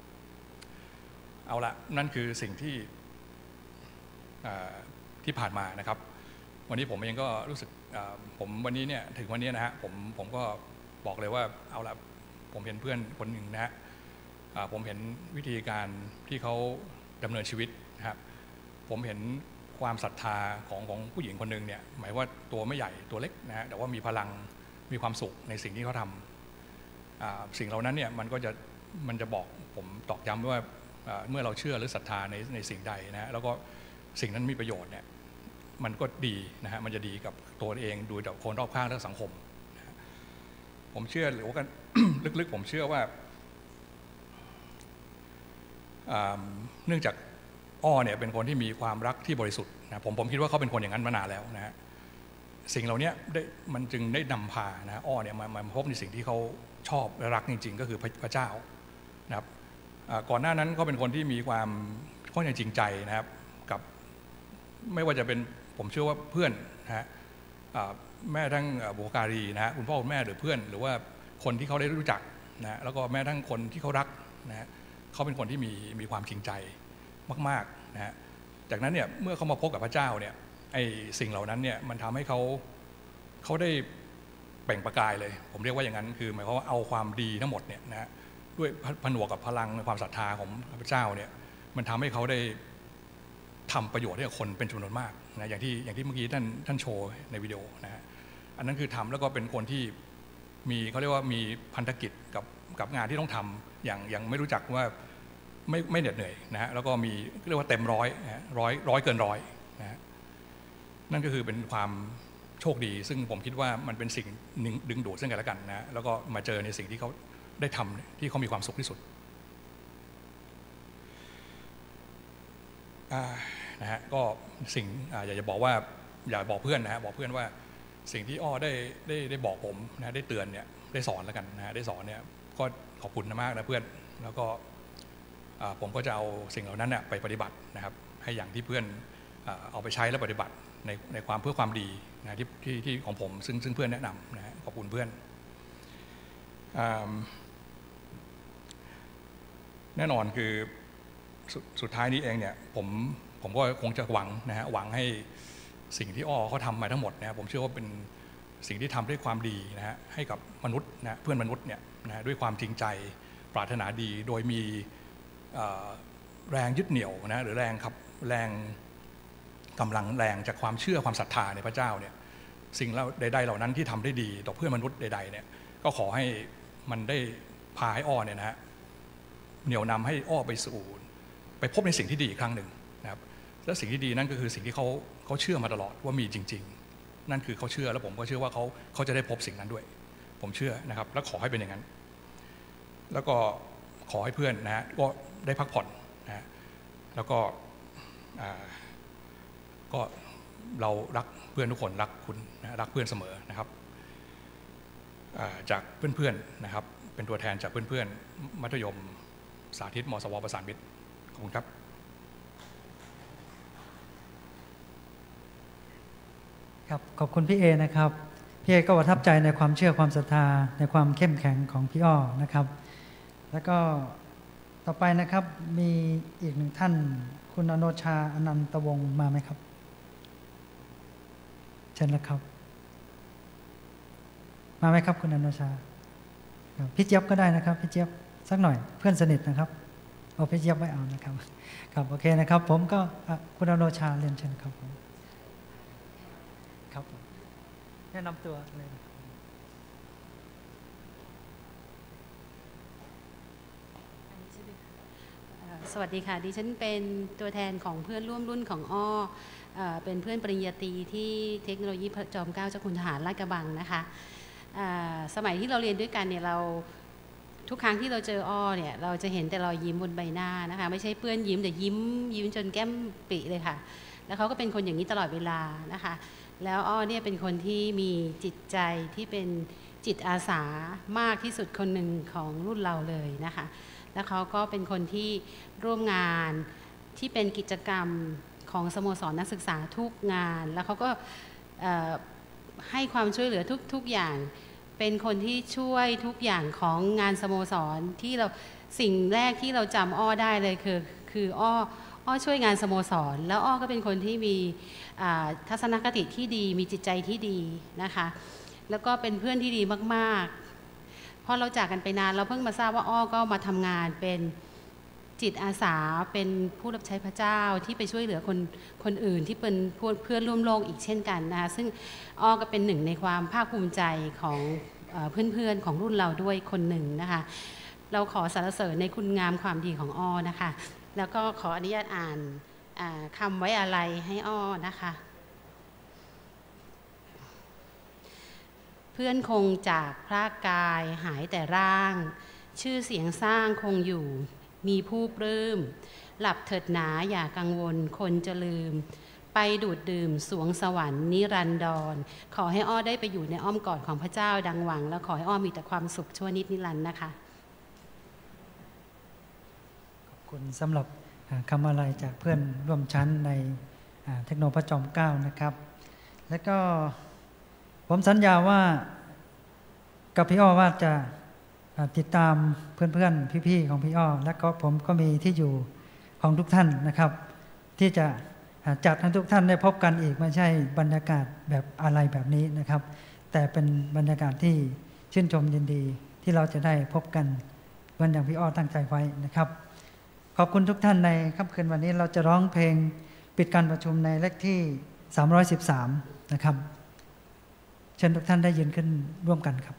เอาละนั่นคือสิ่งที่ที่ผ่านมานะครับวันนี้ผมเองก็รู้สึกผมวันนี้เนี่ยถึงวันนี้นะฮะผมผมก็บอกเลยว่าเอาละผมเห็นเพื่อนคนหนึ่งนะฮะผมเห็นวิธีการที่เขาดำเนินชีวิตนะครับผมเห็นความศรัทธาของของผู้หญิงคนหนึ่งเนี่ยหมายว่าตัวไม่ใหญ่ตัวเล็กนะฮะแต่ว่ามีพลังมีความสุขในสิ่งที่เขาทำสิ่งเหล่านั้นเนี่ยมันก็จะมันจะบอกผมตอกย้ำว่าเมื่อเราเชื่อหรือศรัทธาในในสิ่งใดนะแล้วก็สิ่งนั้นมีประโยชน์เนี่ยมันก็ดีนะฮะมันจะดีกับตัวเองดูกับคนรอบข้างและสังคมนะผมเชื่อหรือว่า ลึกๆผมเชื่อว่าเนื่องจากอ้อเนี่ยเป็นคนที่มีความรักที่บริสุทธิ์นะผมผมคิดว่าเขาเป็นคนอย่างนั้นมานานแล้วนะฮะสิ่งเหล่านี้ได้มันจึงได้นำพานะอ้อเนี่ยมามาพบในสิ่งที่เขาชอบและรักจริงๆก็คือพระเจ้านะครับก่อนหน้านั้นก็เป็นคนที่มีความค่อนข้างจริงใจนะครับกับไม่ว่าจะเป็นผมเชื่อว่าเพื่อนนะฮะแม่ทั้งบุพการีนะฮะคุณพ่อคุณแม่หรือเพื่อนหรือว่าคนที่เขาได้รู้จักนะแล้วก็แม้ทั้งคนที่เขารักนะฮะเขาเป็นคนที่มีมีความจริงใจมากๆนะฮะจากนั้นเนี่ยเมื่อเขามาพบกับพระเจ้าเนี่ยไอ้สิ่งเหล่านั้นเนี่ยมันทำให้เขาเขาได้เปล่งประกายเลยผมเรียกว่าอย่างนั้นคือหมายความว่าเอาความดีทั้งหมดเนี่ยนะด้วยผนวกกับพลังความศรัทธาของพระเจ้าเนี่ยมันทำให้เขาได้ทำประโยชน์ให้กับคนเป็นจำนวนมากนะอย่างที่อย่างที่เมื่อกี้ท่านท่านโชว์ในวิดีโอนะฮะอันนั้นคือทำแล้วก็เป็นคนที่มีเขาเรียกว่ามีพันธกิจกับกับงานที่ต้องทำอย่างอย่างไม่รู้จักว่าไม่ไม่เหน็ดเหนื่อยนะฮะแล้วก็มีเรียกว่าเต็มร้อยนะร้อยร้อยเกินร้อยนะฮะนั่นก็คือเป็นความโชคดีซึ่งผมคิดว่ามันเป็นสิ่งดึงดูดซึ่งกันและกันนะแล้วก็มาเจอในสิ่งที่เขาได้ทำที่เขามีความสุขที่สุดนะฮะก็สิ่งอยากจะบอกว่าอยากบอกเพื่อนนะฮะบอกเพื่อนว่าสิ่งที่อ้อได้ได้ได้บอกผมนะได้เตือนเนี่ยได้สอนแล้วกันนะฮะได้สอนเนี่ยก็ขอบคุณมากนะเพื่อนแล้วก็ผมก็จะเอาสิ่งเหล่านั้นไปปฏิบัตินะครับให้อย่างที่เพื่อนเอาไปใช้และปฏิบัติในในความเพื่อความดีนะที่ที่ที่ของผมซึ่งซึ่งเพื่อนแนะนำนะฮะขอบคุณเพื่อนแน่นอนคือสสุดท้ายนี้เองเนี่ยผมผมก็คงจะหวังนะฮะหวังให้สิ่งที่อ้อเขาทำมาทั้งหมดนะผมเชื่อว่าเป็นสิ่งที่ทำด้วยความดีนะฮะให้กับมนุษย์นะเพื่อนมนุษย์เนี่ยนะด้วยความจริงใจปรารถนาดีโดยมีแรงยึดเหนี่ยวนะหรือแรงขับแรงกำลังแรงจากความเชื่อความศรัทธาในพระเจ้าเนี่ยสิ่งใดๆเหล่านั้นที่ทำได้ดีต่อเพื่อนมนุษย์ใดๆเนี่ยก็ขอให้มันได้พาให้อ้อเนี่ยนะฮะเหนี่ยวนำให้อ้อไปสู่ไปพบในสิ่งที่ดีอีกครั้งหนึ่งนะครับและสิ่งที่ดีนั่นก็คือสิ่งที่เขาเขาเชื่อมาตลอดว่ามีจริงๆนั่นคือเขาเชื่อแล้วผมก็เชื่อว่าเขาเขาจะได้พบสิ่งนั้นด้วยผมเชื่อนะครับและขอให้เป็นอย่างนั้นแล้วก็ขอให้เพื่อนนะฮะก็ได้พักผ่อนนะฮะแล้วก็ก็เรารักเพื่อนทุกคนรักคุณนะรักเพื่อนเสมอนะครับจากเพื่อนๆนะครับเป็นตัวแทนจากเพื่อนๆมัธยมสาธิตมสวประสานมิตรขอบคุณครับครับขอบคุณพี่เอนะครับพี่เอก็ประทับใจในความเชื่อความศรัทธาในความเข้มแข็งของพี่อ้อนะครับแล้วก็ต่อไปนะครับมีอีกหนึ่งท่านคุณอโนชาอนันตวงศ์มาไหมครับเชิญแล้วครับมาไหมครับคุณอโนชาพี่เจี๊ยบก็ได้นะครับพี่เจี๊ยบสักหน่อยเพื่อนสนิทนะครับเอาพี่เจี๊ยบไม่เอานะครับครับโอเคนะครับผมก็คุณอโนชาเรียนเชิญครับผมครับแนะนำตัวเลยสวัสดีค่ะดิฉันเป็นตัวแทนของเพื่อนร่วมรุ่นของอ้อเป็นเพื่อนปริญญาตรีที่เทคโนโลยีจอมเกล้าเจ้าคุณทหารลาดกระบังนะคะสมัยที่เราเรียนด้วยกันเนี่ยเราทุกครั้งที่เราเจออ้อเนี่ยเราจะเห็นแต่รอยยิ้มบนใบหน้านะคะไม่ใช่เปื้อนยิ้มแต่ยิ้มยิ้มจนแก้มปีเลยค่ะแล้วเขาก็เป็นคนอย่างนี้ตลอดเวลานะคะแล้วอ้อเนี่ยเป็นคนที่มีจิตใจที่เป็นจิตอาสามากที่สุดคนหนึ่งของรุ่นเราเลยนะคะแล้วเขาก็เป็นคนที่ร่วมงานที่เป็นกิจกรรมของสโมสรนักศึกษาทุกงานแล้วเขาก็ให้ความช่วยเหลือทุกๆอย่างเป็นคนที่ช่วยทุกอย่างของงานสโมสรที่เราสิ่งแรกที่เราจำอ้อได้เลยคือคืออ้ออ้อช่วยงานสโมสรแล้วอ้อก็เป็นคนที่มีทัศนคติที่ดีมีจิตใจที่ดีนะคะแล้วก็เป็นเพื่อนที่ดีมากๆพอเราจากกันไปนานเราเพิ่งมาทราบว่าอ้อก็มาทำงานเป็นจิตอาสาเป็นผู้รับใช้พระเจ้าที่ไปช่วยเหลือคนคนอื่นที่เป็นเพื่อนร่วมโลกอีกเช่นกันนะคะซึ่งอ้อก็เป็นหนึ่งในความภาคภูมิใจของเพื่อนๆของรุ่นเราด้วยคนหนึ่งนะคะเราขอสรรเสริญในคุณงามความดีของอ้อนะคะแล้วก็ขออนุญาตอ่านคำไว้อาลัยให้อ้อนะคะพื่อนคงจากพระกายหายแต่ร่างชื่อเสียงสร้างคงอยู่มีผู้ปลื้มหลับเถิดหนาอย่ากังวลคนจะลืมไปดูดดื่มสวงสวรรค์นิรันดรขอให้อ้อได้ไปอยู่ในอ้อมกอดของพระเจ้าดังหวังและขอให้อ้อมีแต่ความสุขชั่วนิดนิรันดร์นะคะขอบคุณสำหรับคำอะไรจากเพื่อนร่วมชั้นในเทคโนพระจอมเกล้านะครับและก็ผมสัญญาว่ากับพี่อ้อว่าจะติดตามเพื่อนๆพี่ๆของพี่อ้อและก็ผมก็มีที่อยู่ของทุกท่านนะครับที่จะจัดให้ทุกท่านได้พบกันอีกไม่ใช่บรรยากาศแบบอะไรแบบนี้นะครับแต่เป็นบรรยากาศที่ชื่นชมยินดีที่เราจะได้พบกันเหมือนอย่างพี่อ้อตั้งใจไว้นะครับขอบคุณทุกท่านในค่ำคืนวันนี้เราจะร้องเพลงปิดการประชุมในเลขที่สามร้อยสิบสามนะครับเชิญทุกท่านได้ยืนขึ้นร่วมกันครับ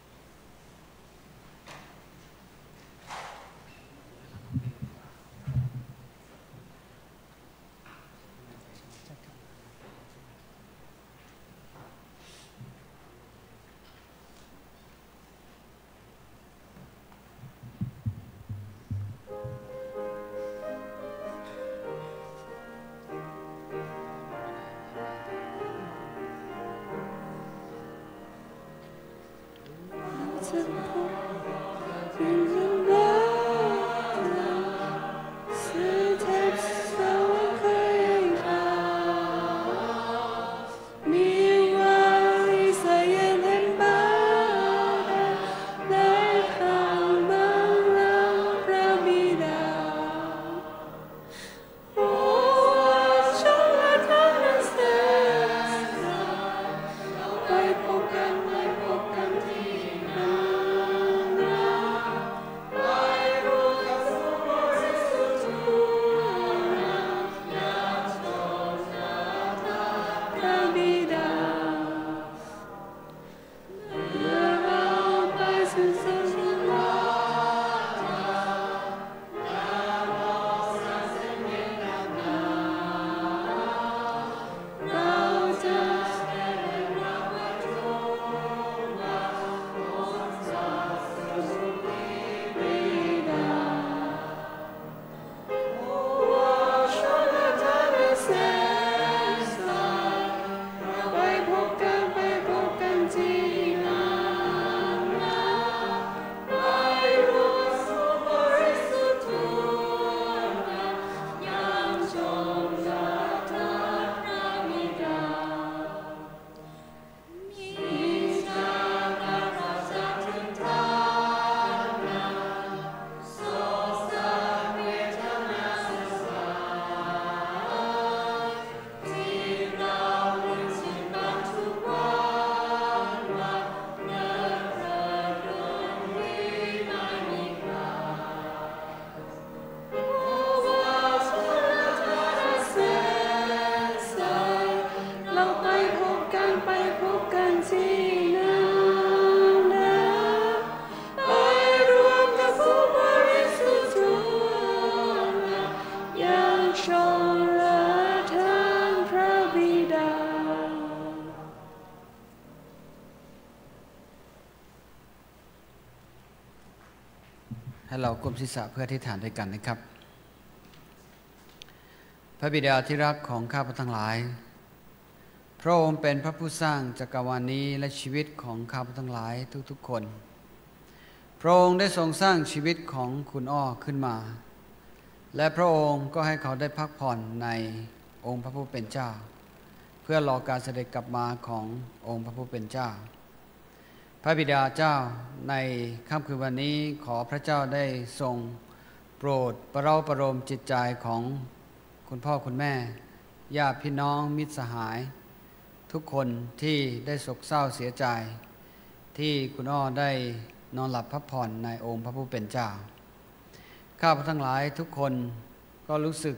ให้เราก้มศีรษะเพื่ออธิษฐานด้วยกันนะครับพระบิดาที่รักของข้าพเจ้าทั้งหลายพระองค์เป็นพระผู้สร้างจักรวาลนี้และชีวิตของข้าพเจ้าทั้งหลายทุกๆคนพระองค์ได้ทรงสร้างชีวิตของคุณอ้อขึ้นมาและพระองค์ก็ให้เขาได้พักผ่อนในองค์พระผู้เป็นเจ้าเพื่อรอการเสด็จกลับมาขององค์พระผู้เป็นเจ้าพระบิดาเจ้าในค่ำคืนวันนี้ขอพระเจ้าได้ทรงโปรดประเราประโลมจิตใจของคุณพ่อคุณแม่ญาติพี่น้องมิตรสหายทุกคนที่ได้โศกเศร้าเสียใจที่คุณอ้อได้นอนหลับพักผ่อนในองค์พระผู้เป็นเจ้าข้าพเจ้าทั้งหลายทุกคนก็รู้สึก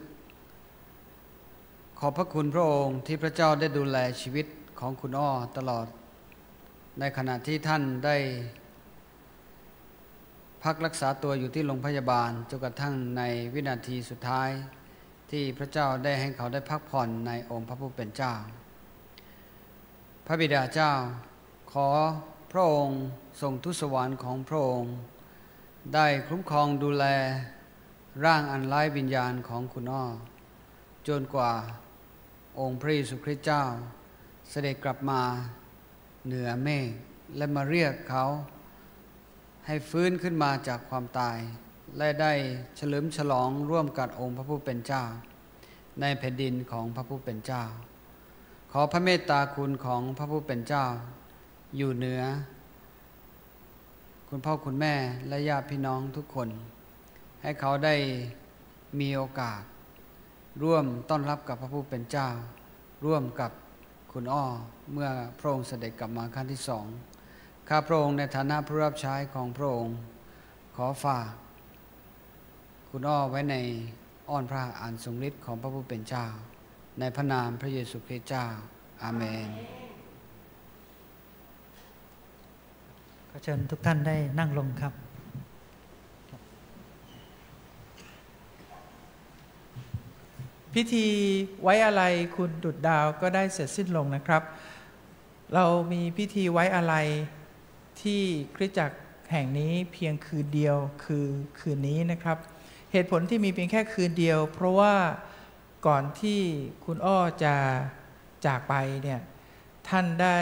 ขอบพระคุณพระองค์ที่พระเจ้าได้ดูแลชีวิตของคุณอ้อตลอดในขณะที่ท่านได้พักรักษาตัวอยู่ที่โรงพยาบาลจนกระทั่งในวินาทีสุดท้ายที่พระเจ้าได้ให้เขาได้พักผ่อนในองค์พระผู้เป็นเจ้าพระบิดาเจ้าขอพระองค์ทรงทูตสวรรค์ของพระองค์ได้คุ้มครองดูแลร่างอันไร้วิญญาณของคุณอ้อจนกว่าองค์พระเยซูคริสต์เจ้าเสด็จกลับมาเหนือเมฆและมาเรียกเขาให้ฟื้นขึ้นมาจากความตายและได้เฉลิมฉลองร่วมกับองค์พระผู้เป็นเจ้าในแผ่นดินของพระผู้เป็นเจ้าขอพระเมตตาคุณของพระผู้เป็นเจ้าอยู่เหนือคุณพ่อคุณแม่และญาติพี่น้องทุกคนให้เขาได้มีโอกาสร่วมต้อนรับกับพระผู้เป็นเจ้าร่วมกับคุณอ้อเมื่อพระองค์เสด็จกลับมาครั้งที่สองข้าพระองค์ในฐานะผู้รับใช้ของพระองค์ขอฝากคุณอ้อไว้ในอ้อนพระอันทรงฤทธิ์ของพระผู้เป็นเจ้าในพระนามพระเยซูคริสต์เจ้าอาเมนขอเชิญทุกท่านได้นั่งลงครับพิธีไว้อาลัยคุณดุจดาวก็ได้เสร็จสิ้นลงนะครับ เรามีพิธีไว้อาลัยที่คริสตจักรแห่งนี้เพียงคืนเดียวคือคืนนี้นะครับเหตุผลที่มีเพียงแค่คืนเดียวเพราะว่าก่อนที่คุณอ้อจะจากไปเนี่ยท่านได้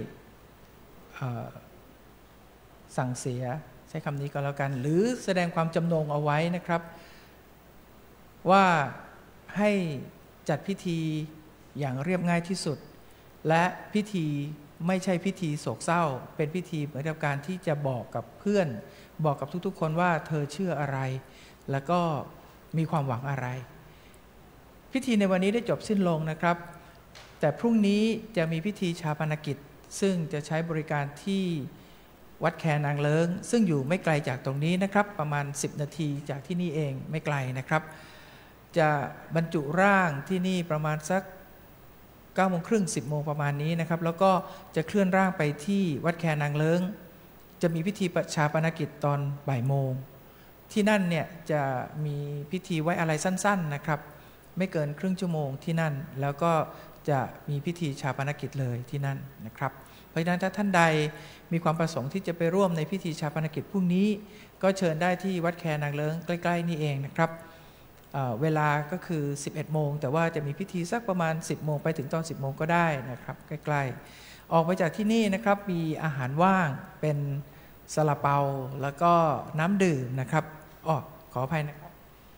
สั่งเสียใช้คำนี้ก็แล้วกันหรือแสดงความจำนงเอาไว้นะครับว่าให้จัดพิธีอย่างเรียบง่ายที่สุดและพิธีไม่ใช่พิธีโศกเศร้าเป็นพิธีเหมือนกับการที่จะบอกกับเพื่อนบอกกับทุกๆคนว่าเธอเชื่ออะไรแล้วก็มีความหวังอะไรพิธีในวันนี้ได้จบสิ้นลงนะครับแต่พรุ่งนี้จะมีพิธีชาปนกิจซึ่งจะใช้บริการที่วัดแคนางเลิ้งซึ่งอยู่ไม่ไกลจากตรงนี้นะครับประมาณสิบนาทีจากที่นี่เองไม่ไกลนะครับจะบรรจุร่างที่นี่ประมาณสักเก้าโมงครึ่งสิบโมงประมาณนี้นะครับแล้วก็จะเคลื่อนร่างไปที่วัดแคนางเลิ้งจะมีพิธีชาปนกิจตอนบ่ายโมงที่นั่นเนี่ยจะมีพิธีไว้อะไรสั้นๆนะครับไม่เกินครึ่งชั่วโมงที่นั่นแล้วก็จะมีพิธีชาปนกิจเลยที่นั่นนะครับเพราะฉะนั้นถ้าท่านใดมีความประสงค์ที่จะไปร่วมในพิธีชาปนกิจพรุ่งนี้ก็เชิญได้ที่วัดแคนางเลิ้งใกล้ๆนี่เองนะครับเวลาก็คือสิบเอ็ดโมงแต่ว่าจะมีพิธีสักประมาณสิบโมงไปถึงตอนสิบโมงก็ได้นะครับใกล้ๆออกไปจากที่นี่นะครับมีอาหารว่างเป็นซาลาเปาแล้วก็น้ำดื่มนะครับอ๋อขออภัยนะครับ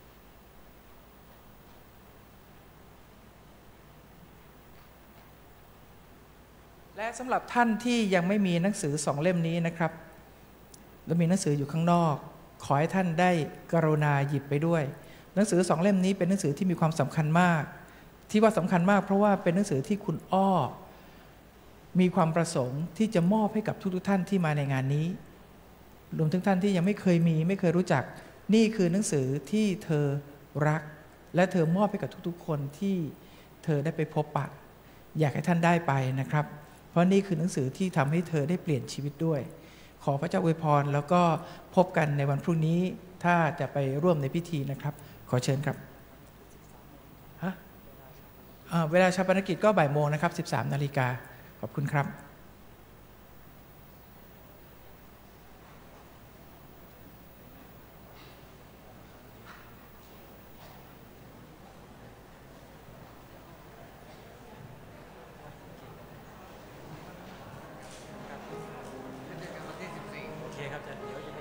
และสำหรับท่านที่ยังไม่มีหนังสือสองเล่มนี้นะครับแล้วมีหนังสืออยู่ข้างนอกขอให้ท่านได้กรุณาหยิบไปด้วยหนังสือสองเล่มนี้เป็นหนังสือที่มีความสำคัญมากที่ว่าสำคัญมากเพราะว่าเป็นหนังสือที่คุณอ้อมีความประสงค์ที่จะมอบให้กับทุกๆท่านที่มาในงานนี้รวมถึงท่านที่ยังไม่เคยมีไม่เคยรู้จักนี่คือหนังสือที่เธอรักและเธอมอบให้กับทุกๆคนที่เธอได้ไปพบปะอยากให้ท่านได้ไปนะครับเพราะนี่คือหนังสือที่ทำให้เธอได้เปลี่ยนชีวิตด้วยขอพระเจ้าอวยพรแล้วก็พบกันในวันพรุ่งนี้ถ้าจะไปร่วมในพิธีนะครับขอเชิญครับฮะเวลาชาปนกิจก็บ่ายโมงนะครับสิบสามนาฬิกาขอบคุณครับโอเคครับอาจารย์เดี๋ยว